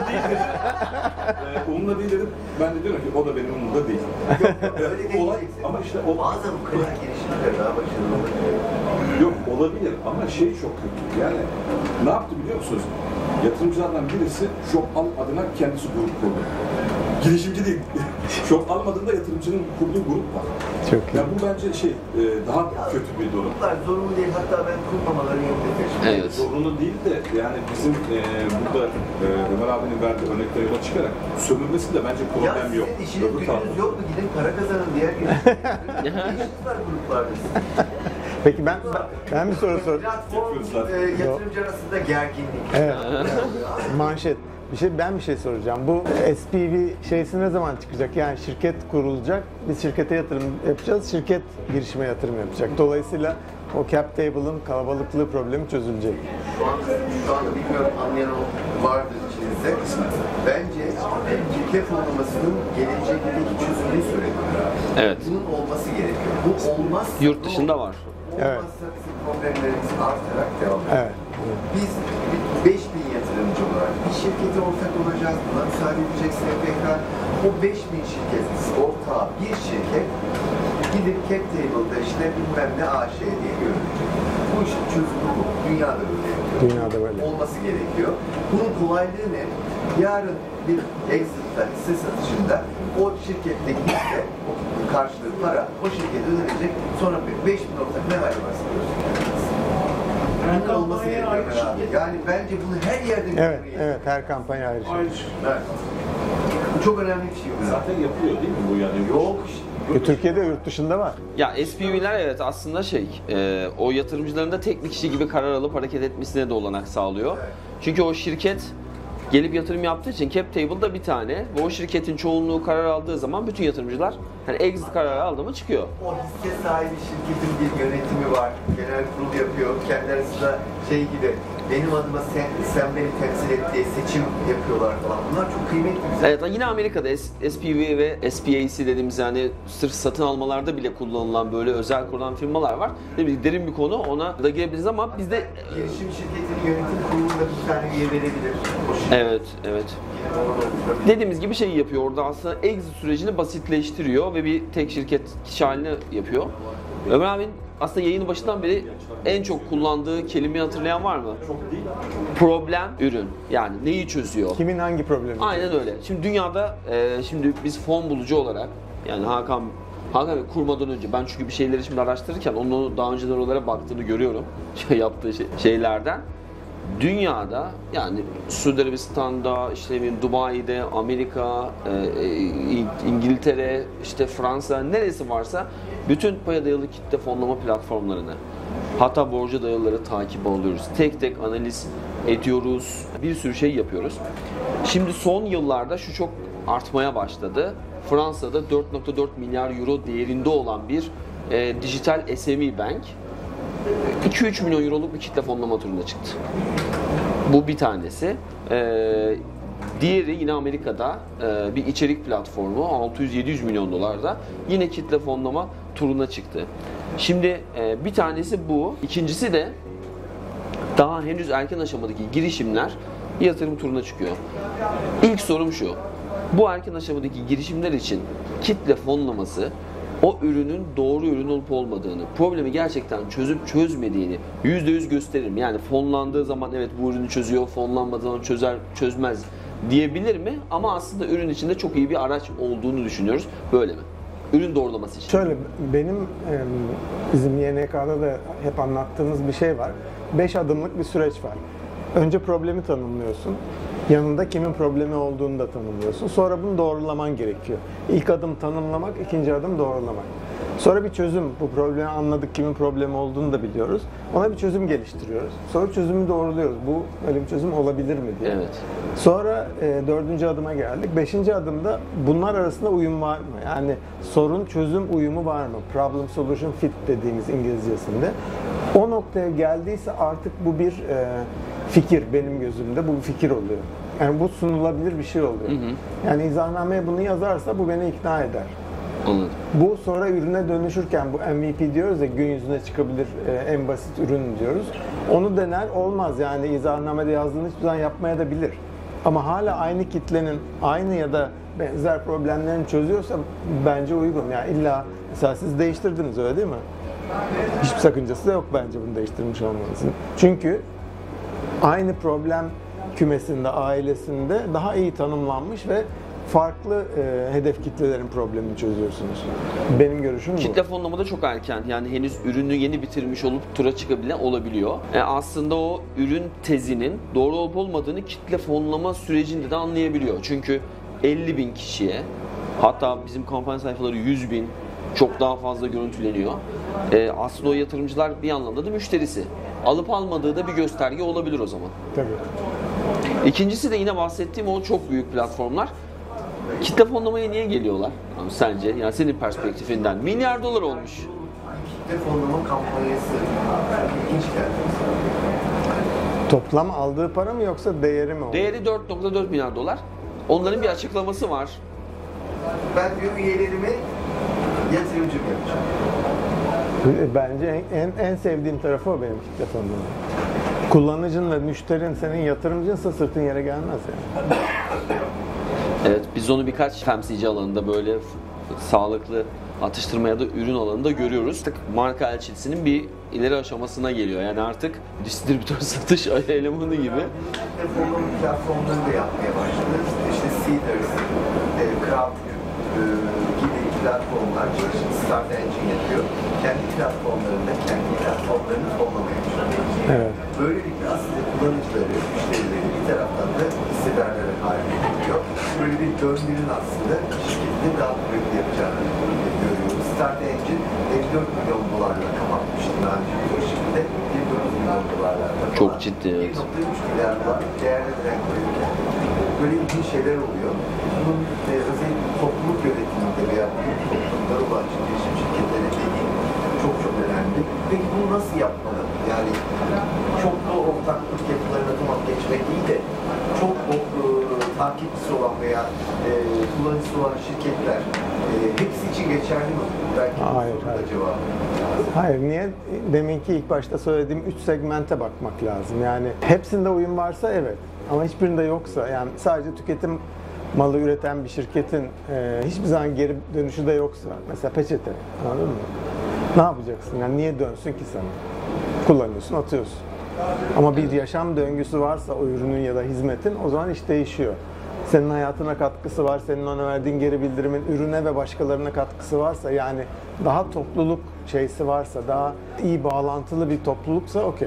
e, onunla değil dedim. Ben de diyorum ki o da benim umurumda değil. Öyle Evet, olay diyeceksin. ama işte o Bazen bu kadar girişimler daha başarılı olabilir. yok olabilir ama şey çok kötü. Yani ne yaptı biliyor musunuz? Yatırımcılardan birisi Shop Al adına kendisi grup kurdu. Girişimci değil. Shop almadığında yatırımcının kurduğu grup var. Çok iyi. Ya bu bence şey e, daha kötü bir durum. Bunlar zorunlu değil. Hatta ben kurmamaları yönünde peşindeyim. Evet. Zorunlu değil de yani bizim e, burada e, Ömer abinin verdiği örnekleri yola çıkarak sömürmesinde bence Ya problem yok. sizin işiniz Öbür gücünüz tarafta. yok mu? Gidin para kazanın diğer girişimler. Ne işiniz var gruplarda? Peki ben ben bir soru sor. Platform Yapıyoruz zaten. e, yatırımcı arasında gerginlik. Evet. Manşet. Bir şey ben bir şey soracağım. Bu S P V şeysi ne zaman çıkacak? Yani şirket kurulacak. Biz şirkete yatırım yapacağız. Şirket girişime yatırım yapacak. Dolayısıyla o cap table'ın kalabalıklığı problemi çözülecek. Şu anda, şu anda bilmiyorum anlayan vardır içinizde. Bence kitle fonlamasının gelecekteki çözümünü söylediler abi. Evet. Bunun olması gerekiyor. Bu olmazsa Yurt dışında var. Evet. Olmazsa bizim problemlerimiz artarak devam ediyor. Evet. Biz beş bin yatırımcı olarak bir şirkete ortak olacağız. Buna müsaade edecek S P K. O beş bin şirket ortağı bir şirket gidip cap table'da işte bilmem ne A Ş diye görünecek. Bu işin çözümü bu. Dünyada böyle yapıyor. Dünyada böyle. Olması gerekiyor. Bunun kolaylığı ne? Yarın bir exit'ta, hisse satışında o şirketteki hisse, o karşılığı para o şirkete ödenecek. Sonra beş bin ortak ne hali varsa görürsün. Bunun olması gerekiyor abi. Yani bence bunu her yerde Evet, görüyoruz. evet. Her kampanya ayrı şey. Evet. Bu çok önemli bir şey. bu. Zaten yapılıyor değil mi bu yani? Yok işte. E, Türkiye'de yurt dışında var. Ya S P V'ler evet aslında şey, e, o yatırımcıların da tek bir kişi gibi karar alıp hareket etmesine de olanak sağlıyor. Çünkü o şirket gelip yatırım yaptığı için cap table'da bir tane ve o şirketin çoğunluğu karar aldığı zaman bütün yatırımcılar hani exit kararı aldı mı çıkıyor. O hisse sahibi şirketin bir yönetimi var. Genel kurul yapıyor. Kendi arasında şey gibi benim adıma sen, sen beni temsil et diye seçim yapıyorlar falan. Bunlar çok kıymetli güzel. Evet yine Amerika'da S- SPV ve S P A C dediğimiz yani sırf satın almalarda bile kullanılan böyle özel kurulan firmalar var. Tabii derin bir konu ona da girebiliriz ama bizde Girişim şirketinin yönetim kurulunda bir tane üye verebilir. O şirket. evet evet. Onu da oturtabilir. Dediğimiz gibi şey yapıyor orada aslında exit sürecini basitleştiriyor ve bir tek şirket kişi haline yapıyor. Ömer abinin aslında yayının başından beri en çok kullandığı kelimeyi hatırlayan var mı? Çok değil. Problem, ürün. Yani neyi çözüyor? Kimin hangi problemi? Aynen öyle. Şimdi dünyada e, şimdi biz fon bulucu olarak yani Hakan Hakan Bey kurmadan önce ben çünkü bir şeyleri şimdi araştırırken onun daha önceden oralara baktığını görüyorum. Yaptığı şey, şeylerden. Dünyada yani Suudi Arabistan'da, işte bileyim, Dubai'de, Amerika, e, İ- İngiltere, işte Fransa neresi varsa bütün paya dayalı kitle fonlama platformlarını hatta borca dayalıları takip alıyoruz. Tek tek analiz ediyoruz. Bir sürü şey yapıyoruz. Şimdi son yıllarda şu çok artmaya başladı. Fransa'da dört nokta dört milyar euro değerinde olan bir e, dijital S M E bank iki üç milyon euroluk bir kitle fonlama turuna çıktı. Bu bir tanesi. Ee, diğeri yine Amerika'da e, bir içerik platformu altı yüz yedi yüz milyon dolarda yine kitle fonlama turuna çıktı. Şimdi e, bir tanesi bu. İkincisi de daha henüz erken aşamadaki girişimler yatırım turuna çıkıyor. İlk sorum şu. Bu erken aşamadaki girişimler için kitle fonlaması o ürünün doğru ürün olup olmadığını, problemi gerçekten çözüp çözmediğini yüzde yüz gösteririm. Yani fonlandığı zaman evet bu ürünü çözüyor, fonlanmadığı zaman çözer, çözmez diyebilir mi? Ama aslında ürün içinde çok iyi bir araç olduğunu düşünüyoruz. Böyle mi? Ürün doğrulaması için. Şöyle, benim e, bizim Y N K'da da hep anlattığımız bir şey var. Beş adımlık bir süreç var. Önce problemi tanımlıyorsun. Yanında kimin problemi olduğunu da tanımlıyorsun. Sonra bunu doğrulaman gerekiyor. İlk adım tanımlamak, ikinci adım doğrulamak. Sonra bir çözüm, bu problemi anladık, kimin problemi olduğunu da biliyoruz. Ona bir çözüm geliştiriyoruz. Sonra çözümü doğruluyoruz. Bu öyle bir çözüm olabilir mi diye. Evet. Sonra e, dördüncü adıma geldik. Beşinci adımda bunlar arasında uyum var mı? Yani sorun çözüm uyumu var mı? Problem solution fit dediğimiz İngilizcesinde. O noktaya geldiyse artık bu bir e, fikir benim gözümde. Bu bir fikir oluyor. Yani bu sunulabilir bir şey oluyor. Hı hı. Yani izahnameye bunu yazarsa bu beni ikna eder. Anladım. Bu sonra ürüne dönüşürken bu M V P diyoruz ya, gün yüzüne çıkabilir e, en basit ürün diyoruz. Onu dener, olmaz yani izahnamede yazdığını hiçbir zaman yapmaya da bilir. Ama hala aynı kitlenin aynı ya da benzer problemlerini çözüyorsa bence uygun. Yani illa mesela siz değiştirdiniz, öyle değil mi? Hiçbir sakıncası da yok bence bunu değiştirmiş olmanızın. Çünkü aynı problem kümesinde, ailesinde daha iyi tanımlanmış ve farklı e, hedef kitlelerin problemini çözüyorsunuz. Benim görüşüm bu. Kitle fonlamada çok erken. Yani henüz ürünü yeni bitirmiş olup tura çıkabilen olabiliyor. E aslında o ürün tezinin doğru olup olmadığını kitle fonlama sürecinde de anlayabiliyor. Çünkü elli bin kişiye, hatta bizim kampanya sayfaları yüz bin, çok daha fazla görüntüleniyor. E, aslında o yatırımcılar bir anlamda da müşterisi. Alıp almadığı da bir gösterge olabilir o zaman. Tabii. İkincisi de yine bahsettiğim o çok büyük platformlar. Kitle fonlamaya niye geliyorlar abi sence? Yani senin perspektifinden. Milyar dolar olmuş. Kitle fonlama kampanyası ilginç geldi. Toplam aldığı para mı yoksa değeri mi oldu? Değeri dört nokta dört milyar dolar. Onların bir açıklaması var. Ben diyor üyelerimi yatırımcı mı yapacağım? Bence en, en, en sevdiğim tarafı o benim kitle fonlama. Kullanıcın ve müşterin senin yatırımcınsa sırtın yere gelmez yani. Evet, biz onu birkaç F M C G alanında böyle sağlıklı atıştırma ya da ürün alanında görüyoruz. Artık marka elçisinin bir ileri aşamasına geliyor. Yani artık distribütör satış elemanı gibi. Kitle fonlama platformları da yapmaya başladı. İşte Seeders, e, Crowd e, gibi platformlar, şimdi Start Engine yapıyor. Kendi platformlarında, kendi platformlarını fonlamaya başlıyor. Evet. Böylelikle aslında kullanıcıları, müşterileri bir taraftan da hissedarlara haline getiriyor. Böyle bir döngünün aslında şirketini daha kuvvetli yapacağını görüyoruz. Start Engine elli dört milyon dolarla kapatmıştı daha önce bu şekilde. yirmi dokuz milyon dolarla kapatmıştı. Çok ciddi, evet. bir nokta üç milyar dolar değerlendiren koyuyorken böyle ilginç şeyler oluyor. Bunun e, özellikle topluluk yönetiminde veya büyük topluluklar olan girişim şirketlere dediğim çok çok önemli. Peki bunu nasıl yapmalı? Yani çok da ortaklık yapılarına tamam geçmek iyi de çok o, e, takipçisi olan veya e, kullanıcısı olan şirketler e, hepsi için geçerli mi? Belki Hayır, hayır. Cevabı. Hayır, niye? Deminki ilk başta söylediğim üç segmente bakmak lazım. Yani hepsinde uyum varsa evet. Ama hiçbirinde yoksa, yani sadece tüketim malı üreten bir şirketin e, hiçbir zaman geri dönüşü de yoksa, mesela peçete, anladın mı? Ne yapacaksın? Yani niye dönsün ki sana? Kullanıyorsun, atıyorsun. Ama bir yaşam döngüsü varsa o ürünün ya da hizmetin, o zaman iş değişiyor. Senin hayatına katkısı var, senin ona verdiğin geri bildirimin ürüne ve başkalarına katkısı varsa, yani daha topluluk şeysi varsa, daha iyi bağlantılı bir topluluksa okey.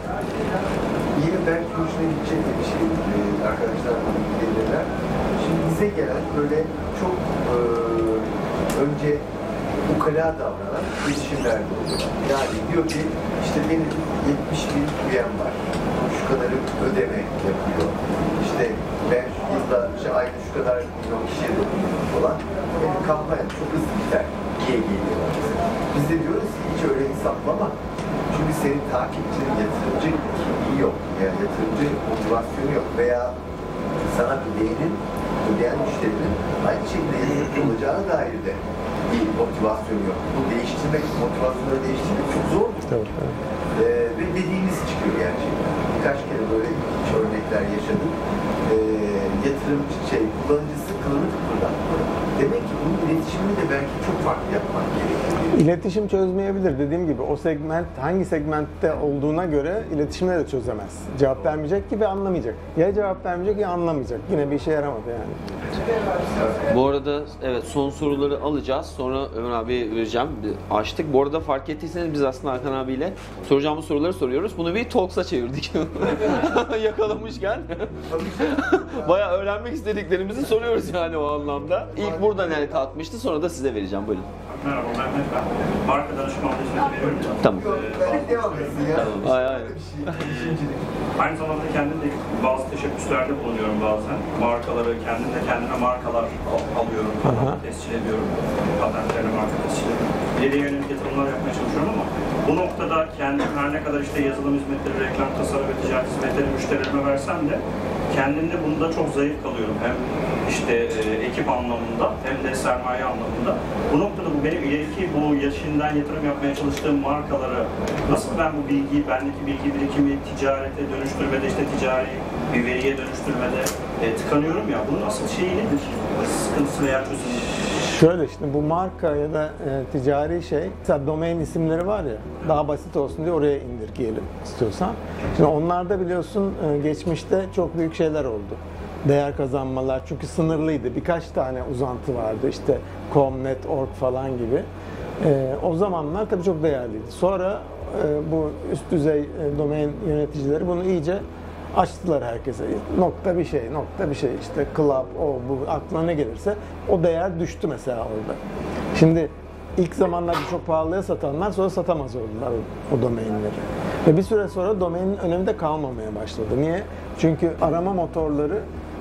Yine belki hoşuna gidecek de bir şey e, arkadaşlar bilirler. Şimdi bize gelen böyle çok e, önce ukala davranan girişimler de oluyor. Yani diyor ki işte benim yetmiş bin üyem var. Şu kadarı ödeme yapıyor. İşte ben şu yılda işte ayda şu kadar milyon kişiye dokunuyorum falan. Benim kampanya çok hızlı biter diye geliyor. Biz de diyoruz ki hiç öyle hesaplama. Çünkü senin takipçinin yatırımcı kimliği yok. Yani yatırımcı motivasyonu yok veya sana ödeyenin, ödeyen müşterinin aynı şekilde yatırımcı olacağına dair de bir motivasyonu yok. Bu değiştirmek, motivasyonları değiştirmek çok zor. Tabii, tabii. Ee, ve dediğiniz çıkıyor gerçekten. Birkaç kere böyle ilginç örnekler yaşadım. Ee, yatırımcı şey, kullanıcısı kılını kıpırdatmadı. Demek ki bunun iletişimini de belki çok farklı yapmak gerekiyor. İletişim çözmeyebilir. Dediğim gibi o segment hangi segmentte olduğuna göre iletişimle de çözemez. Cevap vermeyecek gibi anlamayacak. Ya cevap vermeyecek ya anlamayacak. Yine bir işe yaramadı yani. Bu arada evet son soruları alacağız. Sonra Ömer abiye vereceğim. Bir açtık. Bu arada fark ettiyseniz biz aslında Hakan abiyle soracağımız soruları soruyoruz. Bunu bir talks'a çevirdik. Yakalamışken. Bayağı öğrenmek istediklerimizi soruyoruz yani o anlamda. İlk buradan el kalkmıştı. Sonra da size vereceğim. Buyurun. Merhaba, Mehmet ben. Marka danışmanlığı hizmeti veriyorum. Tamam. Yok, ben devam etsin ya. Tamam. Ay, ay. Aynı zamanda kendim de bazı teşebbüslerde bulunuyorum bazen. Markaları, kendim de kendime markalar al- alıyorum, patent tescil ediyorum. Patentlerine marka tescil ediyorum. İleriye yönelik yatırımlar yapmaya çalışıyorum ama bu noktada kendim her ne kadar işte yazılım hizmetleri, reklam tasarım ve ticaret hizmetleri müşterilerime versem de kendimde bunda çok zayıf kalıyorum. Hem işte e, ekip anlamında hem de sermaye anlamında. Bu noktada bu benim ileriki bu yaşından yatırım yapmaya çalıştığım markalara nasıl ben bu bilgiyi, bendeki bilgi birikimi ticarete dönüştürmede, işte ticari bir veriye dönüştürmede e, tıkanıyorum ya. Bunun asıl şeyi nedir? Sıkıntısı veya çözümü? Şöyle işte bu marka ya da e, ticari şey, mesela domain isimleri var ya, daha basit olsun diye oraya indirgeyelim istiyorsan. Şimdi onlarda biliyorsun e, geçmişte çok büyük şeyler oldu. Değer kazanmalar çünkü sınırlıydı. Birkaç tane uzantı vardı işte com, net, org falan gibi. E, o zamanlar tabii çok değerliydi. Sonra e, bu üst düzey e, domain yöneticileri bunu iyice açtılar herkese. Nokta bir şey, nokta bir şey. İşte club, o, bu, aklına ne gelirse o değer düştü mesela orada. Şimdi ilk zamanlarda çok pahalıya satanlar sonra satamaz oldular o, o domainleri. Ve bir süre sonra domainin önemi de kalmamaya başladı. Niye? Çünkü arama motorları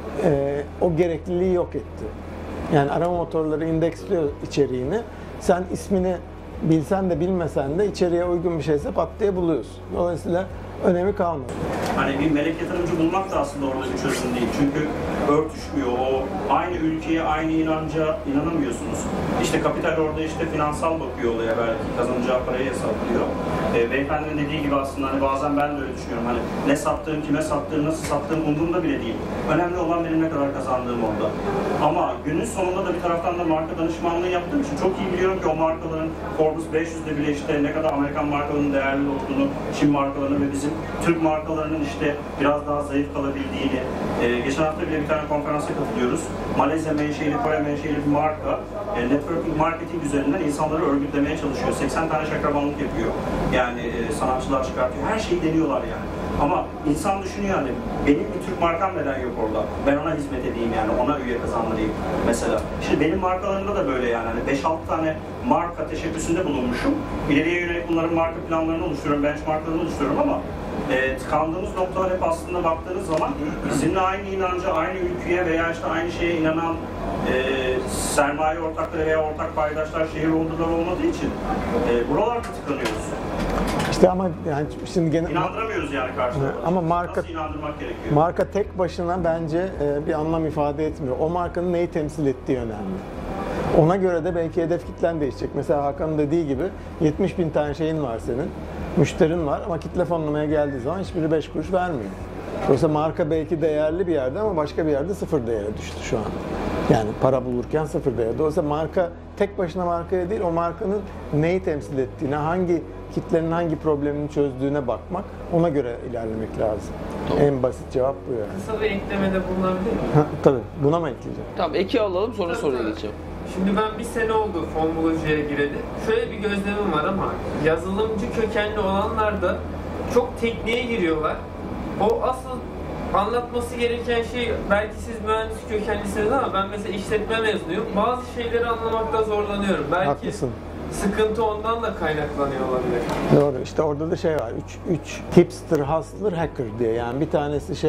e, o gerekliliği yok etti. Yani arama motorları indeksliyor içeriğini. Sen ismini bilsen de bilmesen de içeriye uygun bir şeyse pat diye buluyorsun. Dolayısıyla önemi kalmadı. Hani bir melek yatırımcı bulmak da aslında orada bir çözüm değil. Çünkü örtüşmüyor. O aynı ülkeye, aynı inanca inanamıyorsunuz. İşte kapital orada işte finansal bakıyor olaya, belki kazanacağı parayı hesaplıyor. E, beyefendinin dediği gibi aslında hani bazen ben de öyle düşünüyorum. Hani ne sattığım, kime sattığım, nasıl sattığım umurumda bile değil. Önemli olan benim ne kadar kazandığım orada. Ama günün sonunda da bir taraftan da marka danışmanlığı yaptığım için çok iyi biliyorum ki o markaların Forbes beş yüzde bile işte ne kadar Amerikan markalarının değerli olduğunu, Çin markalarının ve bizim Türk markalarının işte biraz daha zayıf kalabildiğini. Ee, geçen hafta bile bir tane konferansa katılıyoruz. Malezya menşeli, Kore menşeli bir marka e, networking marketing üzerinden insanları örgütlemeye çalışıyor. seksen tane şakrabanlık yapıyor. Yani e, sanatçılar çıkartıyor. Her şeyi deniyorlar yani. Ama insan düşünüyor hani benim bir Türk markam neden yok orada? Ben ona hizmet edeyim yani, ona üye kazandırayım mesela. Şimdi benim markalarımda da böyle yani hani beş altı tane marka teşebbüsünde bulunmuşum. İleriye yönelik bunların marka planlarını oluşturuyorum, benchmarklarını oluşturuyorum ama e, tıkandığımız noktalar hep aslında baktığınız zaman bizimle aynı inanca, aynı ülkeye veya işte aynı şeye inanan e, sermaye ortakları veya ortak paydaşlar, şehir ordular olmadığı için e, buralarda tıkanıyoruz. İşte ama yani şimdi gene İnandıramıyoruz yani karşılığında. ama marka Nasıl inandırmak gerekiyor? marka tek başına bence e, bir anlam ifade etmiyor. O markanın neyi temsil ettiği önemli. Ona göre de belki hedef kitlen değişecek. Mesela Hakan'ın dediği gibi yetmiş bin tane şeyin var senin. Müşterin var ama kitle fonlamaya geldiği zaman hiçbiri beş kuruş vermiyor. Dolayısıyla marka belki değerli bir yerde ama başka bir yerde sıfır değere düştü şu an. Yani para bulurken sıfır değer. Dolayısıyla marka tek başına markaya değil, o markanın neyi temsil ettiğine, hangi kitlenin hangi problemini çözdüğüne bakmak, ona göre ilerlemek lazım. Tamam. En basit cevap bu yani. Kısa bir eklemede bulunabilir miyim? Ha, tabii. Buna mı ekleyeceğim? Tamam, eki alalım sonra Tabii, soruya tabii. geçeceğim. Şimdi ben bir sene oldu Fonboloji'ye gireli. Şöyle bir gözlemim var ama yazılımcı kökenli olanlar da çok tekniğe giriyorlar. O asıl anlatması gereken şey, belki siz mühendis kökenlisiniz ama ben mesela işletme mezunuyum. Bazı şeyleri anlamakta zorlanıyorum. Belki Haklısın. sıkıntı ondan da kaynaklanıyor olabilir. Doğru. İşte orada da şey var. Üç, üç hipster, hustler, hacker diye. Yani bir tanesi şey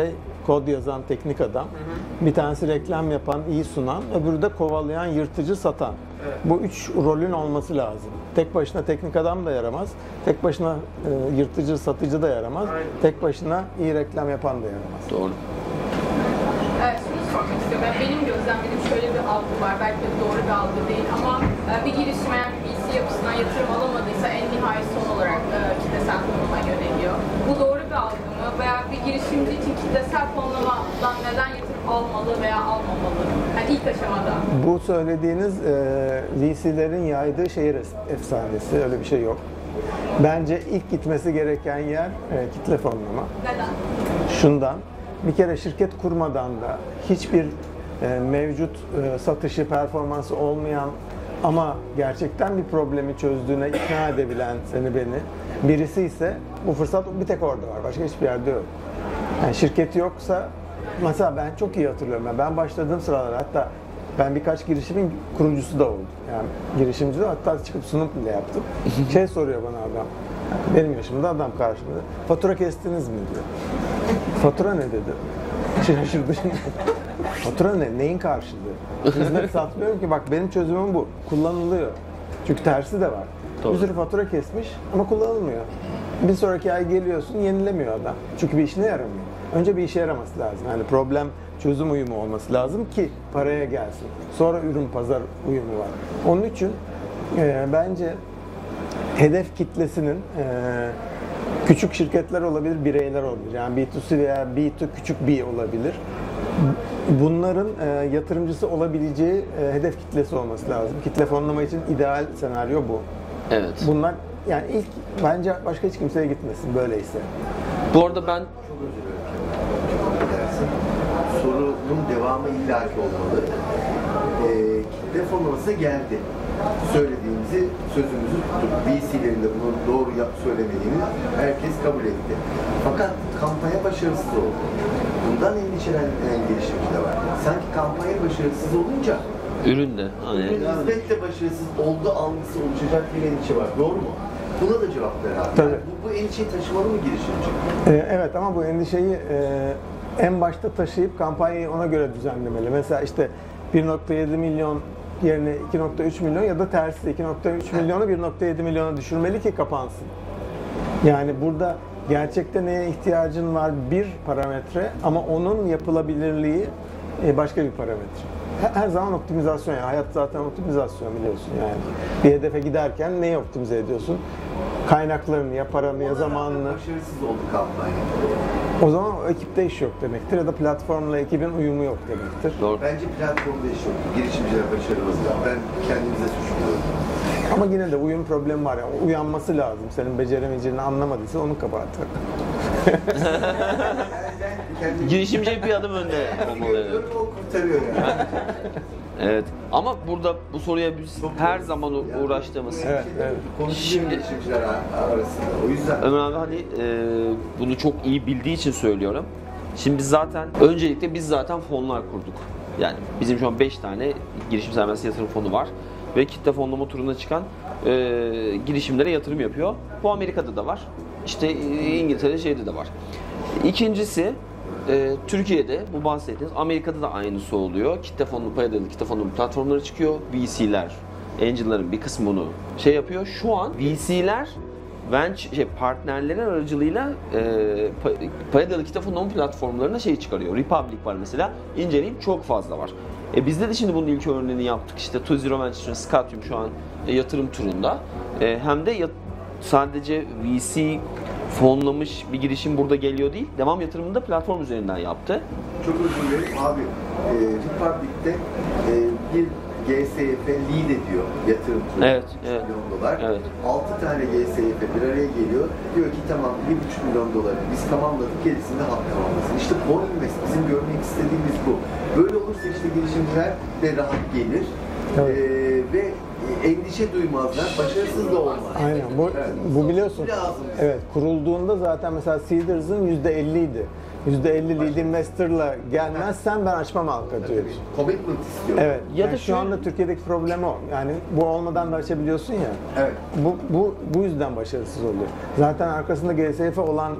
kod yazan teknik adam. Bir tanesi reklam yapan, iyi sunan, öbürü de kovalayan, yırtıcı, satan. Evet. Bu üç rolün olması lazım. Tek başına teknik adam da yaramaz. Tek başına e, yırtıcı, satıcı da yaramaz. Aynen. Tek başına iyi reklam yapan da yaramaz. Doğru. Evet, şunu sormak istiyorum. Yani benim gözlemlediğim şöyle bir algı var. Belki de doğru bir algı değil ama e, bir girişim eğer bir V C yapısından yatırım alamadıysa en nihai son olarak e, kitlesel fonlama yöneliyor. Bu doğru bir algı mı? Veya bir girişimci için kitlesel fonlamadan neden yatırım almalı veya almamalı? Yani ilk aşamada. Bu söylediğiniz e, V C'lerin yaydığı şehir efsanesi. Öyle bir şey yok. Bence ilk gitmesi gereken yer e, kitle fonlama. Neden? Şundan, bir kere şirket kurmadan da hiçbir e, mevcut e, satışı, performansı olmayan ama gerçekten bir problemi çözdüğüne ikna edebilen seni beni birisi ise bu fırsat bir tek orada var. Başka hiçbir yerde yok. Yani şirketi yoksa, mesela ben çok iyi hatırlıyorum. Yani ben başladığım sıralar hatta ben birkaç girişimin kurucusu da oldum. Yani girişimci de, hatta çıkıp sunum bile yaptım. Şey soruyor bana adam, benim yaşımda adam karşımda. Fatura kestiniz mi diyor. Fatura ne dedi? Şaşırdı. Fatura ne? Neyin karşılığı? Hizmet satmıyorum ki, bak benim çözümüm bu. Kullanılıyor. Çünkü tersi de var. Doğru. Bir sürü fatura kesmiş ama kullanılmıyor. Bir sonraki ay geliyorsun, yenilemiyor adam. Çünkü bir işine yaramıyor. Önce bir işe yaraması lazım. Yani problem çözüm uyumu olması lazım ki paraya gelsin. Sonra ürün pazar uyumu var. Onun için e, bence hedef kitlesinin e, küçük şirketler olabilir, bireyler olabilir. Yani B iki C veya B iki küçük B olabilir. Bunların e, yatırımcısı olabileceği e, hedef kitlesi olması lazım. Kitle fonlama için ideal senaryo bu. Evet. Bunlar yani ilk bence başka hiç kimseye gitmesin böyleyse. Bu arada ben Çok özür dilerim. Dersin. Sorunun devamı illaki olmalı. Ee, kitle fonlaması geldi. Söylediğimizi, sözümüzü tuttuk. V C'lerin de bunu doğru yap söylemediğini herkes kabul etti. Fakat kampanya başarısız oldu. Bundan endişelenen girişimci de var. Sanki kampanya başarısız olunca ürün de hani hizmetle başarısız oldu algısı oluşacak bir endişe var. Doğru mu? Buna da cevap ver abi. Tabii. Yani bu, bu endişeyi taşımalı mı girişimci? Ee, evet ama bu endişeyi e, en başta taşıyıp kampanyayı ona göre düzenlemeli. Mesela işte bir nokta yedi milyon yerine iki nokta üç milyon ya da tersi iki nokta üç milyonu bir nokta yedi milyona düşürmeli ki kapansın. Yani burada gerçekte neye ihtiyacın var bir parametre ama onun yapılabilirliği e, başka bir parametre. Her zaman optimizasyon, yani hayat zaten optimizasyon biliyorsun yani. Bir hedefe giderken neyi optimize ediyorsun? Kaynaklarını, ya paranı, ya zamanını. Başarısız oldu kampanya. O zaman o ekipte iş yok demektir ya da platformla ekibin uyumu yok demektir. doğru. Bence platformda iş yok. Girişimciler başarısız. Ben kendimize suçluyorum. Ama yine de uyum problemi var ya. Yani. Uyanması lazım. Senin beceremeyeceğini anlamadıysa onun kabahati. Yani ben kendimi... Girişimci bir adım önde olmalı. Evet. O kurtarıyor yani. Evet. Ama burada bu soruya biz her zaman uğraştığımız. Evet, evet. Konuşuyor Şimdi- girişimciler arasında. O yüzden Ömer abi hani e, bunu çok iyi bildiği için söylüyorum. Şimdi biz zaten öncelikle biz zaten fonlar kurduk. Yani bizim şu an beş tane girişim sermayesi yatırım fonu var ve kitle fonlama turuna çıkan e, girişimlere yatırım yapıyor. Bu Amerika'da da var. İşte e, İngiltere'de şeyde de var. İkincisi e, Türkiye'de bu bahsettiğiniz Amerika'da da aynısı oluyor. Kitle fonlu paya dayalı kitle fonlu platformları çıkıyor. V C'ler, Angel'ların bir kısmı bunu şey yapıyor. Şu an V C'ler venture şey, partnerlerin aracılığıyla e, pa- paya dayalı kitle fonlama platformlarına şey çıkarıyor. Republic var mesela. İnceleyeyim çok fazla var. E, bizde de şimdi bunun ilk örneğini yaptık. İşte Two Zero Ventures, Scatium şu an e, yatırım turunda. E, hem de yat- sadece V C fonlamış bir girişim burada geliyor değil. Devam yatırımını da platform üzerinden yaptı. çok özür dilerim abi. E, Republic'te e, bir G S F lead ediyor yatırım turu. Evet, üç evet. milyon dolar. Evet. altı tane G S F bir araya geliyor. Diyor ki tamam bir buçuk milyon doları biz tamamladık, gerisini de halk tamamlasın. İşte Core Invest bizim görmek istediğimiz bu. Böyle olursa işte girişimciler de rahat gelir. Evet. E, ve endişe duymazlar. Başarısız da olmaz. Aynen. Bu, Evet. bu biliyorsun. Lazım. Evet. Kurulduğunda zaten mesela Seeders'ın yüzde elliydi. yüzde elli lead investor'la gelmezsen ben açmam halka diyor. Commitment istiyor. Evet. Ya Yani da şu şöyle- anda Türkiye'deki problem o. Yani bu olmadan da açabiliyorsun ya. Evet. Bu, bu, bu yüzden başarısız oluyor. Zaten arkasında G S F olan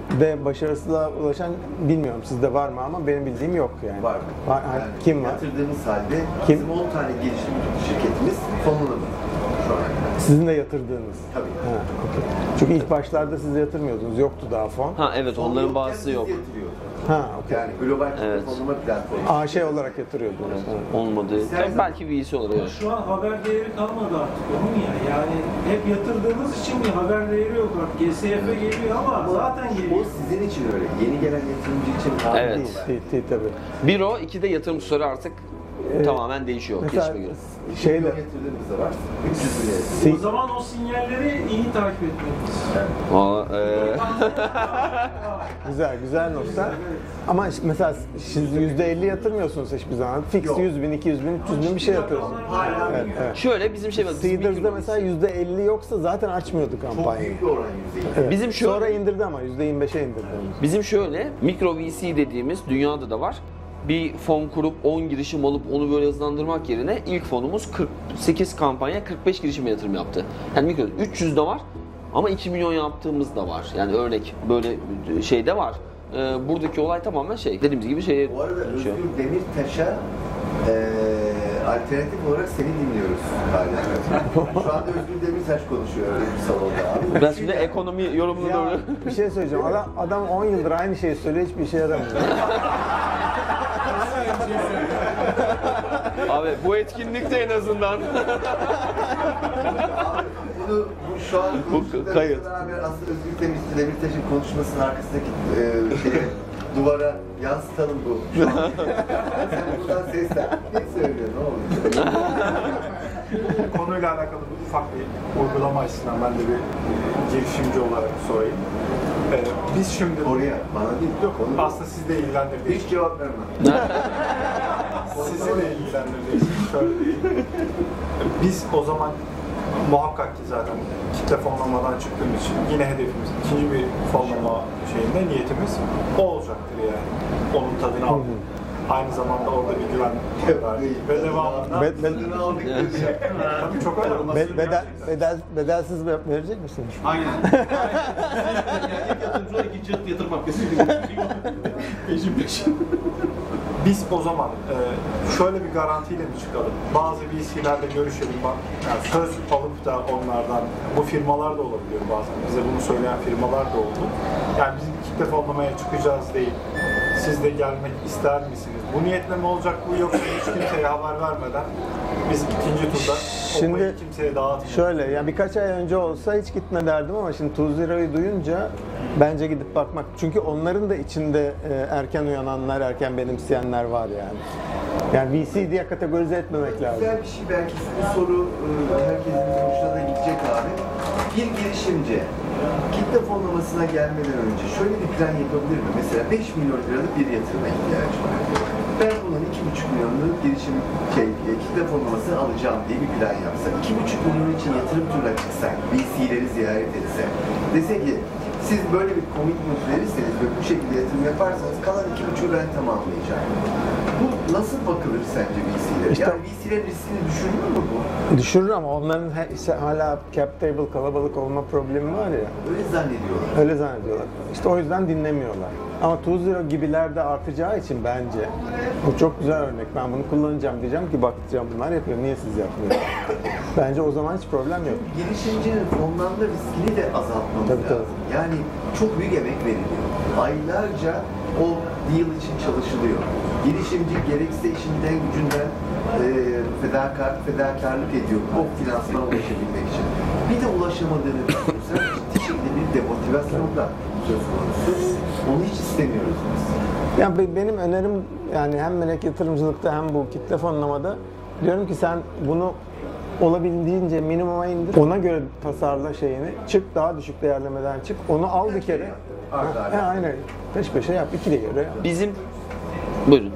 de başarısızlığa ulaşan bilmiyorum sizde var mı ama benim bildiğim yok yani. Var. Var. Yani Kim var? Yatırdığımız halde Kim? bizim on tane girişim şirketimiz fonlanamadı şu an. Sizin de yatırdığınız. Tabii. Ha, okey. Çünkü ilk başlarda siz yatırmıyordunuz. Yoktu daha fon. Ha evet, onların yokken bazısı biz yok. yatırıyorduk. Ha, okey. Yani global Evet. fonlama platformu. A Ş olarak yatırıyordunuz. Ha. Olmadı. Yani belki V C olarak. Şu an haber değeri kalmadı artık onun ya. Yani hep yatırdığımız için bir haber değeri yok artık. G S F geliyor ama zaten O geliyor. sizin için öyle. Yeni gelen yatırımcı için abi Evet. değil. Değil, değil tabii. Bir o, iki de yatırım tutarı artık tamamen değişiyor Mesela gelişime göre. Şeyde şeyde yatırdığımız da var. üç yüz liraya. O zaman o sinyalleri iyi takip etmeliyiz. Valla eee, güzel, güzel nokta. Ama işte mesela siz yüzde elli yatırmıyorsunuz hiçbir zaman. Fix Yok. yüz bin, iki yüz bin, üç yüz bin bir şey yatırıyorsunuz. Hala Evet, evet. şöyle bizim şey var. bizim Seeders'da mikro- mesela yüzde elli yoksa zaten açmıyordu Çok kampanyayı. büyük bir oran yüzde Evet. Bizim şöyle- Sonra indirdi ama yüzde yirmi beşe indirdi. Bizim şöyle mikro V C dediğimiz dünyada da var. Bir fon kurup on girişim alıp onu böyle hızlandırmak yerine ilk fonumuz kırk sekiz kampanya kırk beş girişime yatırım yaptı. Yani mikro üç yüz de var ama iki milyon yaptığımız da var. Yani örnek böyle şey de var. Ee, buradaki olay tamamen şey dediğimiz gibi şeye Bu arada Özgür dönüşüyor. Demirtaş'a eee alternatif olarak seni dinliyoruz hala. Şu anda Özgür Demirtaş konuşuyor öyle bir salonda abi. Ben şimdi ekonomi yorumunu Ya doğru. bir şey söyleyeceğim. Adam, adam on yıldır aynı şeyi söylüyor, hiçbir işe yaramıyor. Abi bu etkinlikte en azından. Abi, bunu bu şu an Bu konuştuklarımızla kayıt. beraber aslında Özgür Demir- Demirtaş'ın konuşmasının arkasındaki eee şeye, duvara yansıtalım bu. Şu an. Sen buradan seslen. Ne söylüyor? Ne oluyor? Konuyla alakalı bir ufak bir uygulama açısından ben de bir girişimci olarak sorayım. Ee, biz şimdi Oraya bana değil. Yok, Onu- aslında siz de ilgilendirdiği Hiç cevap verme. Sizi de ilgilendirdiği için şöyle diyeyim. Biz o zaman muhakkak ki zaten kitle fonlamadan çıktığımız için yine hedefimiz ikinci bir fonlama şeyinde niyetimiz o olacaktır yani. Onun tadını almak. Aynı zamanda orada bir güven verdik ve devamında Be- be- Tadını aldık dedi. tabii çok öyle olması Be- bedel, bedel, bedelsiz ver- verecek misiniz? Aynen. Yani ilk yatırımcı olarak ikinci yatırım hakkısı. Peşin peşin. Biz o zaman e, şöyle bir garantiyle mi çıkalım? Bazı V C'lerle görüşelim bak. Yani söz alıp da onlardan, bu firmalar da olabiliyor bazen. Bize bunu söyleyen firmalar da oldu. Yani biz bir kitle fonlamaya çıkacağız değil. Siz de gelmek ister misiniz? Bu niyetle mi olacak bu yoksa hiç kimseye haber vermeden biz ikinci turda Şimdi olmayı kimseye dağıtmayalım. Şöyle, yani birkaç ay önce olsa hiç gitme derdim ama şimdi Tuz Lira'yı duyunca bence gidip bakmak. Çünkü onların da içinde e, erken uyananlar, erken benimseyenler var yani. Yani V C diye kategorize etmemek lazım. Güzel bir şey belki bu soru e, herkesin hoşuna da gidecek abi. Bir girişimci kitle fonlamasına gelmeden önce şöyle bir plan yapabilir mi? Mesela beş milyon liralık bir yatırıma ihtiyacım var. Ben bunun iki buçuk milyonluk girişim şey, e, kitle fonlamasını alacağım diye bir plan yapsak. iki buçuk milyon için yatırım turuna çıksak, V C'leri ziyaret etse, dese ki siz böyle bir commitment verirseniz ve bu şekilde yatırım yaparsanız kalan iki buçuğu ben tamamlayacağım. Bu nasıl bakılır sence V C'lere? İşte- Yani V C'lerin riskini düşünür mü bu? Düşürür ama onların he- işte hala cap table kalabalık olma problemi var ya. Öyle zannediyorlar. Öyle zannediyorlar. İşte o yüzden dinlemiyorlar. Ama Tuz Lira gibiler de artacağı için bence bu çok güzel örnek. Ben bunu kullanacağım diyeceğim ki bak diyeceğim bunlar yapıyor. Niye siz yapmıyorsunuz? Bence o zaman hiç problem yok. Girişimcinin fonlanma riskini de azaltmamız Tabii, lazım. Yani çok büyük emek veriliyor. Aylarca o deal için çalışılıyor. Girişimci gerekse işinden gücünden e, fedakar, fedakarlık ediyor o finansmana ulaşabilmek için. Bir de ulaşamadığını düşünürsen ciddi şekilde bir demotivasyon da söz konusu. Onu hiç istemiyoruz biz. Yani be- benim önerim yani hem melek yatırımcılıkta hem bu kitle fonlamada diyorum ki sen bunu olabildiğince minimuma indir. Ona göre tasarla şeyini. Çık daha düşük değerlemeden çık. Onu al bir kere. Arda Ha, arda. he, aynen. Peş peşe yap. İki de göre yap. Bizim buyurun.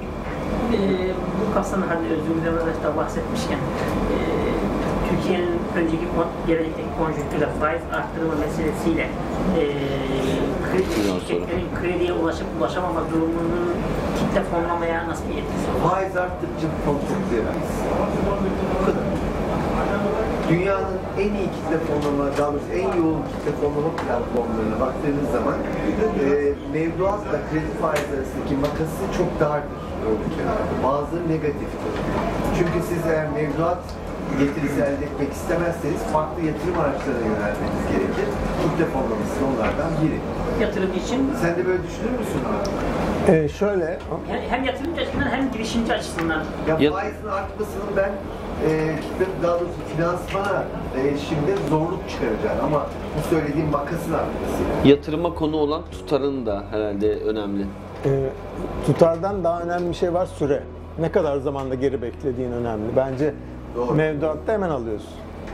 Ee, bu kapsamda hani Özgür Demirtaş'ta bahsetmişken e, Türkiye'nin önceki kon- gelecekteki konjonktürle faiz arttırma meselesiyle e, kredi Biraz sonra. şirketlerin krediye ulaşıp ulaşamama durumunun kitle fonlamaya nasıl bir etkisi olur? Faiz arttıkça fon toplayamayız. Bu kadar. dünyanın en iyi kitle fonlama, daha doğrusu en yoğun kitle fonlama platformlarına baktığınız zaman e, mevduatla kredi faiz arasındaki makası çok dardır o ülkelerde. Bazıları negatiftir. Çünkü siz eğer mevduat getirisi elde etmek istemezseniz farklı yatırım araçlarına yönelmeniz gerekir. Kitle fonlaması onlardan biri. Yatırım için Sen de böyle düşünür müsün abi? Ee, şöyle, hem, hem yatırımcı açısından hem girişimci açısından. Ya Ya- faizin artmasının ben e, kitle, daha doğrusu finansmana erişimde zorluk çıkaracağını ama bu söylediğim makasın artması. Yatırıma konu olan tutarın da herhalde önemli. e, tutardan daha önemli bir şey var, süre. Ne kadar zamanda geri beklediğin önemli. Bence Doğru. mevduatta hemen alıyorsun.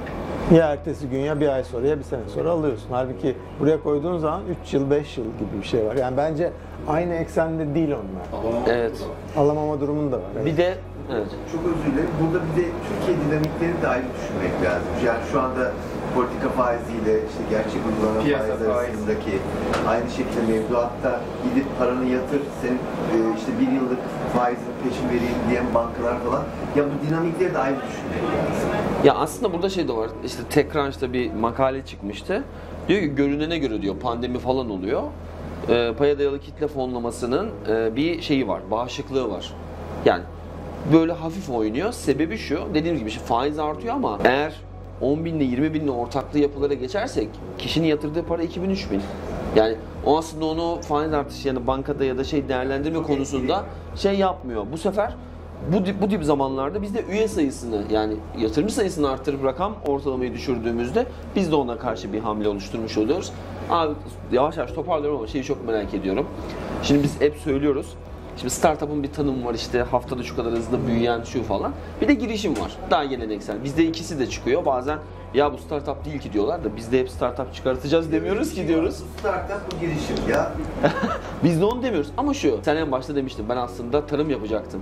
Ya ertesi gün ya bir ay sonra ya bir sene sonra alıyorsun. Halbuki buraya koyduğun zaman üç yıl, beş yıl gibi bir şey var. Yani bence aynı eksende değil onlar. Evet. Alamama durumun da var. Evet. Bir de evet. Çok özür dilerim. Burada bir de Türkiye dinamikleri de ayrı düşünmek lazım. Yani şu anda politika faiziyle işte gerçek uygulanan Piyasa faiz arasındaki aynı şekilde mevduatta gidip paranı yatır, senin e, işte bir yıllık faizin peşin vereyim diyen bankalar falan. Ya bu dinamikleri de ayrı düşünmek lazım. Ya aslında burada şey de var. İşte TechCrunch'ta bir makale çıkmıştı. Diyor ki görünene göre diyor pandemi falan oluyor. E, paya dayalı kitle fonlamasının e, bir şeyi var, bağışıklığı var. Yani böyle hafif oynuyor. Sebebi şu, dediğim gibi işte faiz artıyor ama eğer on binle yirmi binle ortaklı yapılara geçersek kişinin yatırdığı para iki bin üç bin. Yani o aslında onu faiz artışı yani bankada ya da şey değerlendirme konusunda şey yapmıyor. Bu sefer bu, bu tip zamanlarda biz de üye sayısını yani yatırımcı sayısını arttırıp rakam ortalamayı düşürdüğümüzde biz de ona karşı bir hamle oluşturmuş oluyoruz. Abi yavaş yavaş toparlıyorum ama şeyi çok merak ediyorum. Şimdi biz hep söylüyoruz. Şimdi startup'ın bir tanımı var işte haftada şu kadar hızlı büyüyen şu falan. Bir de girişim var. Daha geleneksel. Bizde ikisi de çıkıyor. Bazen ya bu startup değil ki diyorlar da biz de hep startup çıkartacağız demiyoruz ki diyoruz. Bu startup bu girişim ya. Biz de onu demiyoruz. Ama şu, sen en başta demiştin ben aslında tarım yapacaktım.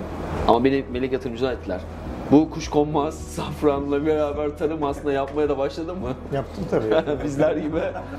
Ama beni melek yatırımcılar ettiler. Bu kuşkonmaz, safranla beraber tarım aslında yapmaya da başladın mı? Yaptım tabii. Bizler gibi.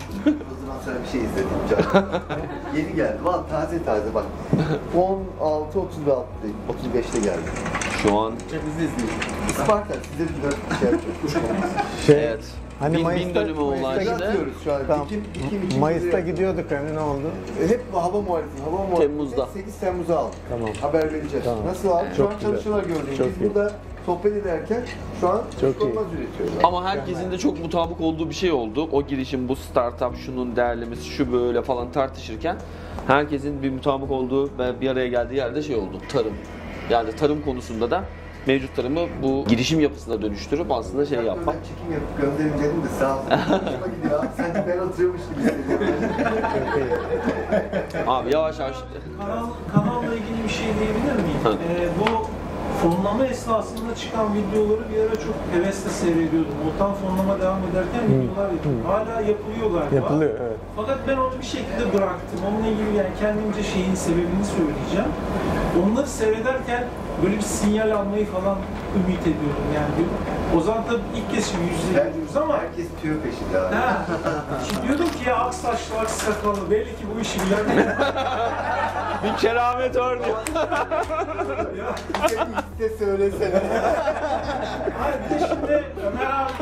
O zaman sana bir şey izledim Can. Yeni geldi. Valla taze taze bak. on altı otuz altı otuz beşte geldi. Şu an Bizi izleyin. Isparta size bir şey yapıyor. Şey, evet. Hani bin, Mayıs'ta- bin dönüme Mayıs'ta ulaştı. atıyoruz şu an. Tamam. Dikim, dikim, dikim Mayıs'ta dikim. gidiyorduk hani ne oldu? E, Hep bu hava muhalefeti. Hava muhalefeti. Temmuz'da. sekiz Temmuz'a aldık. Tamam. Haber vereceğiz. Tamam. Nasıl aldık? Şu Çok an güzel. çalışıyorlar gördüğünüz. Çok Biz iyi. burada sohbet ederken şu an Çok kuşkonmaz üretiyorlar. Ama herkesin de çok mutabık olduğu bir şey oldu. O girişim, bu startup, şunun değerlemesi, şu böyle falan tartışırken herkesin bir mutabık olduğu ve bir araya geldiği yerde şey oldu. Tarım. Yani tarım konusunda da mevcut tarımı bu girişim yapısına dönüştürüp aslında şey yapmak. Ben çekim yapıp gönderim dedim de sağ olsun. Hoşuma gidiyor. Sanki ben oturuyormuş gibi hissediyorum. Abi yavaş yavaş. Kanal, kanalla ilgili bir şey diyebilir miyim? Ha. Ee, bu fonlama esnasında çıkan videoları bir ara çok hevesle seyrediyordum. O tam fonlama devam ederken videolar yapıyordum. Hala yapılıyor galiba. Yapılıyor, evet. Fakat ben onu bir şekilde bıraktım. Onunla ilgili yani kendimce şeyin sebebini söyleyeceğim. Onları seyrederken böyle bir sinyal almayı falan ümit ediyordum yani. O zaman tabii ilk kez şimdi yüz yüze geliyoruz ama Herkes tüyo peşinde abi. ha, şimdi diyordum ki ya ak saçlı, ak sakallı belli ki bu işi bilen Bir keramet vardı. Bize bir hisse söylesene. Hayır bir de şimdi Ömer abi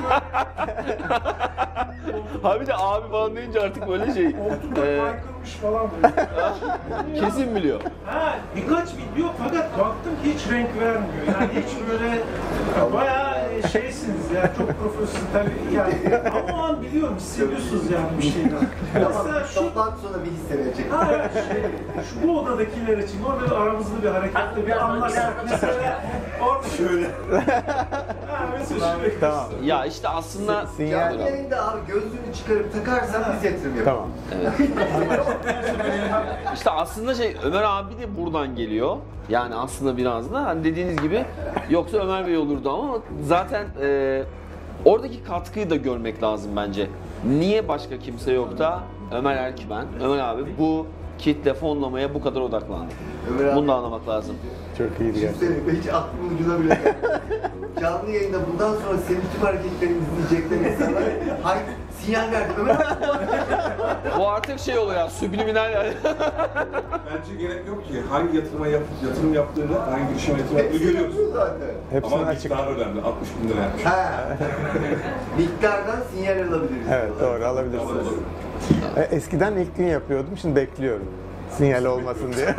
Abi de abi falan deyince artık böyle şey. koltukta e, kaykırmış falan böyle. kesin biliyor. Ha, birkaç video fakat baktım ki hiç renk vermiyor. Yani hiç böyle bayağı şeysiniz yani çok profesyonel yani. Ama o an biliyorum hissediyorsunuz yani bir şeyler. Tamam, Mesela şu toplantı sonra bir hisse verecek. Ha, evet, şey, şu bu odadakiler için orada aramızda bir harekette bir anlaşsak mesela orada şöyle. Ha, mesela şöyle. Tamam. Ya işte aslında Sinyal. Canlı yayında abi gözlüğünü çıkarıp takarsan biz yatırım yaparız. Tamam. İşte aslında şey Ömer abi de buradan geliyor. Yani aslında biraz da hani dediğiniz gibi yoksa Ömer Bey olurdu ama zaten e, oradaki katkıyı da görmek lazım bence. Niye başka kimse yok da Ömer Erkümen, Ömer abi bu kitle fonlamaya bu kadar odaklandı. Ömer abi- Bunu da anlamak lazım. Çok iyiydi gerçekten. Düşünsene hiç aklımın ucuna bile gelmedi. Canlı yayında bundan sonra senin tüm hareketlerini izleyecekler insanlar. Hayır, sinyal verdi. Ömer abi Bu artık şey oluyor ya, subliminal yani. Bence gerek yok ki. Hangi yatırıma yap, yatırım yaptığını, hangi girişime yatırım yaptığını görüyoruz. zaten. Hepsini Ama açık. miktar önemli. altmış bin lira yapmış. Ha. Miktardan sinyal alabiliriz. Evet doğru alabilirsiniz. E, Eskiden ilk gün yapıyordum, şimdi bekliyorum. Sinyal olmasın diye.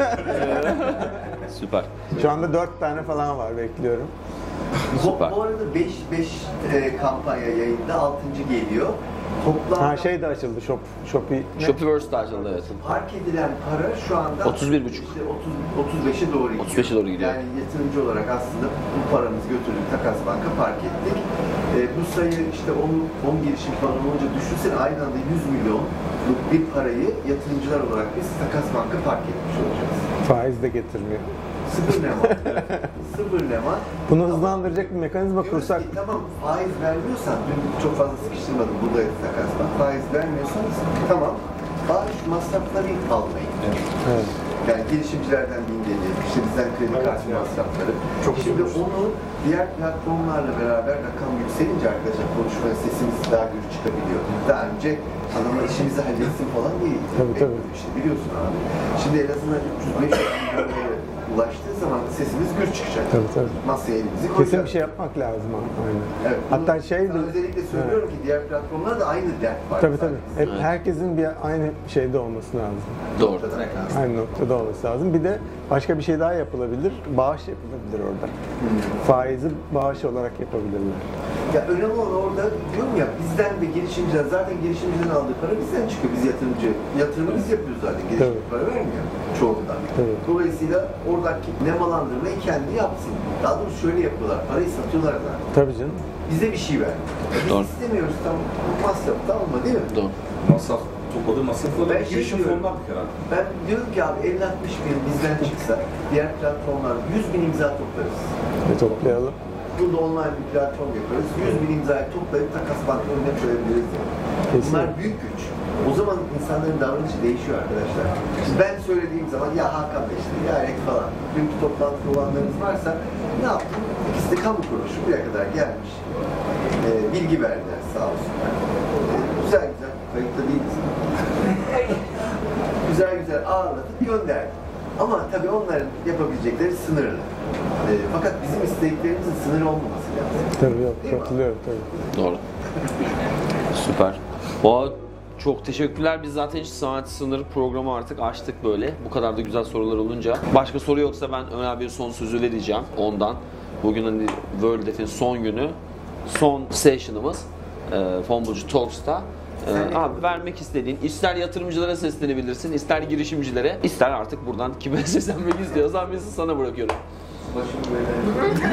Süper. Şu anda dört tane falan var, bekliyorum. Bu, Süper. bu arada beş beş e, kampanya yayında altıncı geliyor. Toplam Ha şey de açıldı, Shop, Shopee. ne? Shopify açıldı evet. fark edilen para şu anda otuz bir buçuk. işte otuz, otuz beşe doğru gidiyor. otuz beşe doğru gidiyor. Yani yatırımcı olarak aslında bu paramızı götürdük Takas Bank'a park ettik. E, bu sayı işte on, on girişim falan olunca düşünsene aynı anda yüz milyonluk bir parayı yatırımcılar olarak biz Takas Bank'a park etmiş olacağız. Faiz de getirmiyor. Sıfır nema. Sıfır nema. Bunu hızlandıracak bir mekanizma Diyoruz kursak. ki, tamam faiz vermiyorsan, dün çok fazla sıkıştırmadım burada Takas Bank. Faiz vermiyorsan tamam, bağış masrafları almayın. Evet. Yani girişimcilerden bin gelir, işte bizden kredi kartı masrafları. Çok Şimdi üzülürsün. onu diğer platformlarla beraber rakam yükselince arkadaşlar konuşmaya sesimiz daha gür çıkabiliyor. Daha önce adamlar işimizi halletsin falan değil. Tabii, tabii. İşte biliyorsun abi. Şimdi en azından üç yüz beş yüz milyon liraya ulaştığı zaman sesimiz gür çıkacak. Tabii, tabii. Masaya elimizi koyacağız. Kesin bir şey yapmak lazım ama. Aynen. Evet, Hatta bunu şey sana de- özellikle söylüyorum ki diğer platformlarda aynı dert var. Tabii tabii. zaten. Hep Evet. herkesin bir aynı şeyde olması lazım. Doğru. Aynı noktada olması lazım. Bir de başka bir şey daha yapılabilir. Bağış yapılabilir orada. Faizi bağış olarak yapabilirler. Ya önemli olan orada diyorum ya bizden ve girişimciler zaten girişimciden aldığı para bizden çıkıyor. Biz yatırımcı. Yatırımı biz yapıyoruz zaten. Girişimci Tabii. para vermiyor çoğundan. Tabii. Dolayısıyla oradaki nemalandırmayı kendi yapsın. Daha doğrusu şöyle yapıyorlar. Parayı satıyorlar zaten. Tabii canım. Bize bir şey ver. Biz Doğru. istemiyoruz tamam. Masrafı alma değil mi? Doğru. Masraf, topladığı masrafları Ben şey girişim diyorum. fonundan bir kere. Ben diyorum ki abi elli altmış bin bizden çıksa diğer platformlar yüz bin imza toplarız. Ve toplayalım. Burada online bir platform yaparız. yüz bin imzayı toplayıp Takas Bank'ın önüne koyabiliriz. Yani. Kesin. Bunlar büyük güç. O zaman insanların davranışı değişiyor arkadaşlar. Şimdi ben söylediğim zaman ya Hakan Bey işte ya Erek falan dünkü toplantıda olanlarınız varsa ne yaptım? İkisi de kamu kuruluşu buraya kadar gelmiş. Ee, bilgi verdiler sağ olsunlar. Ee, güzel güzel, kayıtlı değiliz. güzel güzel ağırladık gönderdik. Ama tabii onların yapabilecekleri sınırlı. Ee, fakat bizim isteklerimizin sınırı olmaması lazım. Tabii yok. Değil mi? Katılıyorum tabii. Doğru. Süper. O çok teşekkürler. Biz zaten hiç saat sınırı programı artık açtık böyle. Bu kadar da güzel sorular olunca. Başka soru yoksa ben Ömer bir son sözü vereceğim ondan. Bugün hani World Def'in son günü. Son session'ımız. E, Fonbulcu Talks'ta. Ee, abi vermek istediğin, ister yatırımcılara seslenebilirsin, ister girişimcilere, ister artık buradan kime seslenmek istiyorsan bizi sana bırakıyorum. Başım böyle.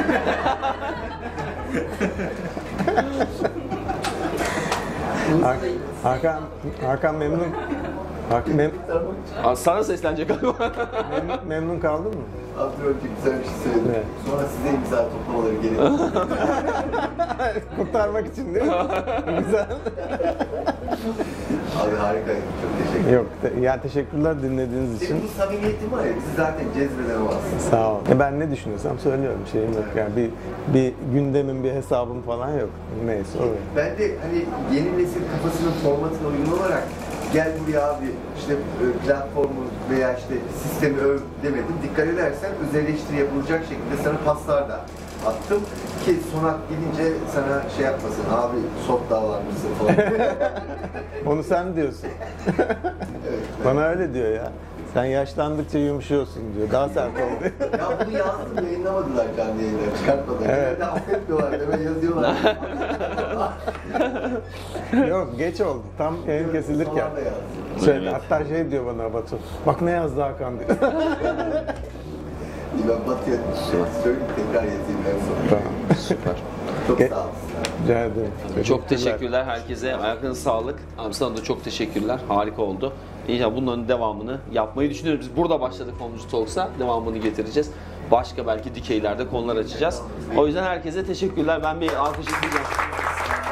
Hakan, Hakan memnun. Hakan mem, Aa, sana seslenecek galiba. memnun, memnun kaldın mı? Abdülhamid güzel bir şey söyledi. Evet. Sonra size imza toplamaları gerekiyor. Kurtarmak için değil mi? Güzel. Abi harikaydı. Çok teşekkür ederim. Yok, te- ya teşekkürler dinlediğiniz için. Senin bu samimiyetin var ya bizi zaten cezbeden o aslında. Sağ ol. E ben ne düşünüyorsam söylüyorum, şeyim yok yani bir bir gündemin bir hesabım falan yok. Neyse o. Ben de hani yeni nesil kafasının formatına uygun olarak gel buraya abi işte e, platformu veya işte sistemi öv demedim. Dikkat edersen öz eleştiri yapılacak şekilde sana paslar da attım ki Sonat gidince sana şey yapmasın abi soft davranmışsın falan. Onu sen diyorsun. Evet. Bana öyle diyor ya. Sen yaşlandıkça yumuşuyorsun diyor. Daha sert ol diyor. Ya bunu yazdım yayınlamadılar canlı yayında çıkartmadılar. Evet. Evet. Affetmiyorlar deme yazıyorlar. Yok geç oldu. Tam yayın kesilirken. Sonra da yazdım. Şey, Evet. hatta şey diyor bana Batu. Bak ne yazdı Hakan diyor. Ben Batı'ya söyleyeyim tekrar yazayım en son. Tamam. Süper. Çok Ge- sağ olsun. Rica ederim. Çok teşekkürler herkese. Ayaklarına sağlık. Abi sana da çok teşekkürler. Harika oldu. İnşallah bunların devamını yapmayı düşünüyoruz. Biz burada başladık Fonbulcu Talks'a. Devamını getireceğiz. Başka belki dikeylerde konular açacağız. O yüzden herkese teşekkürler. Ben bir alkış isteyeceğim.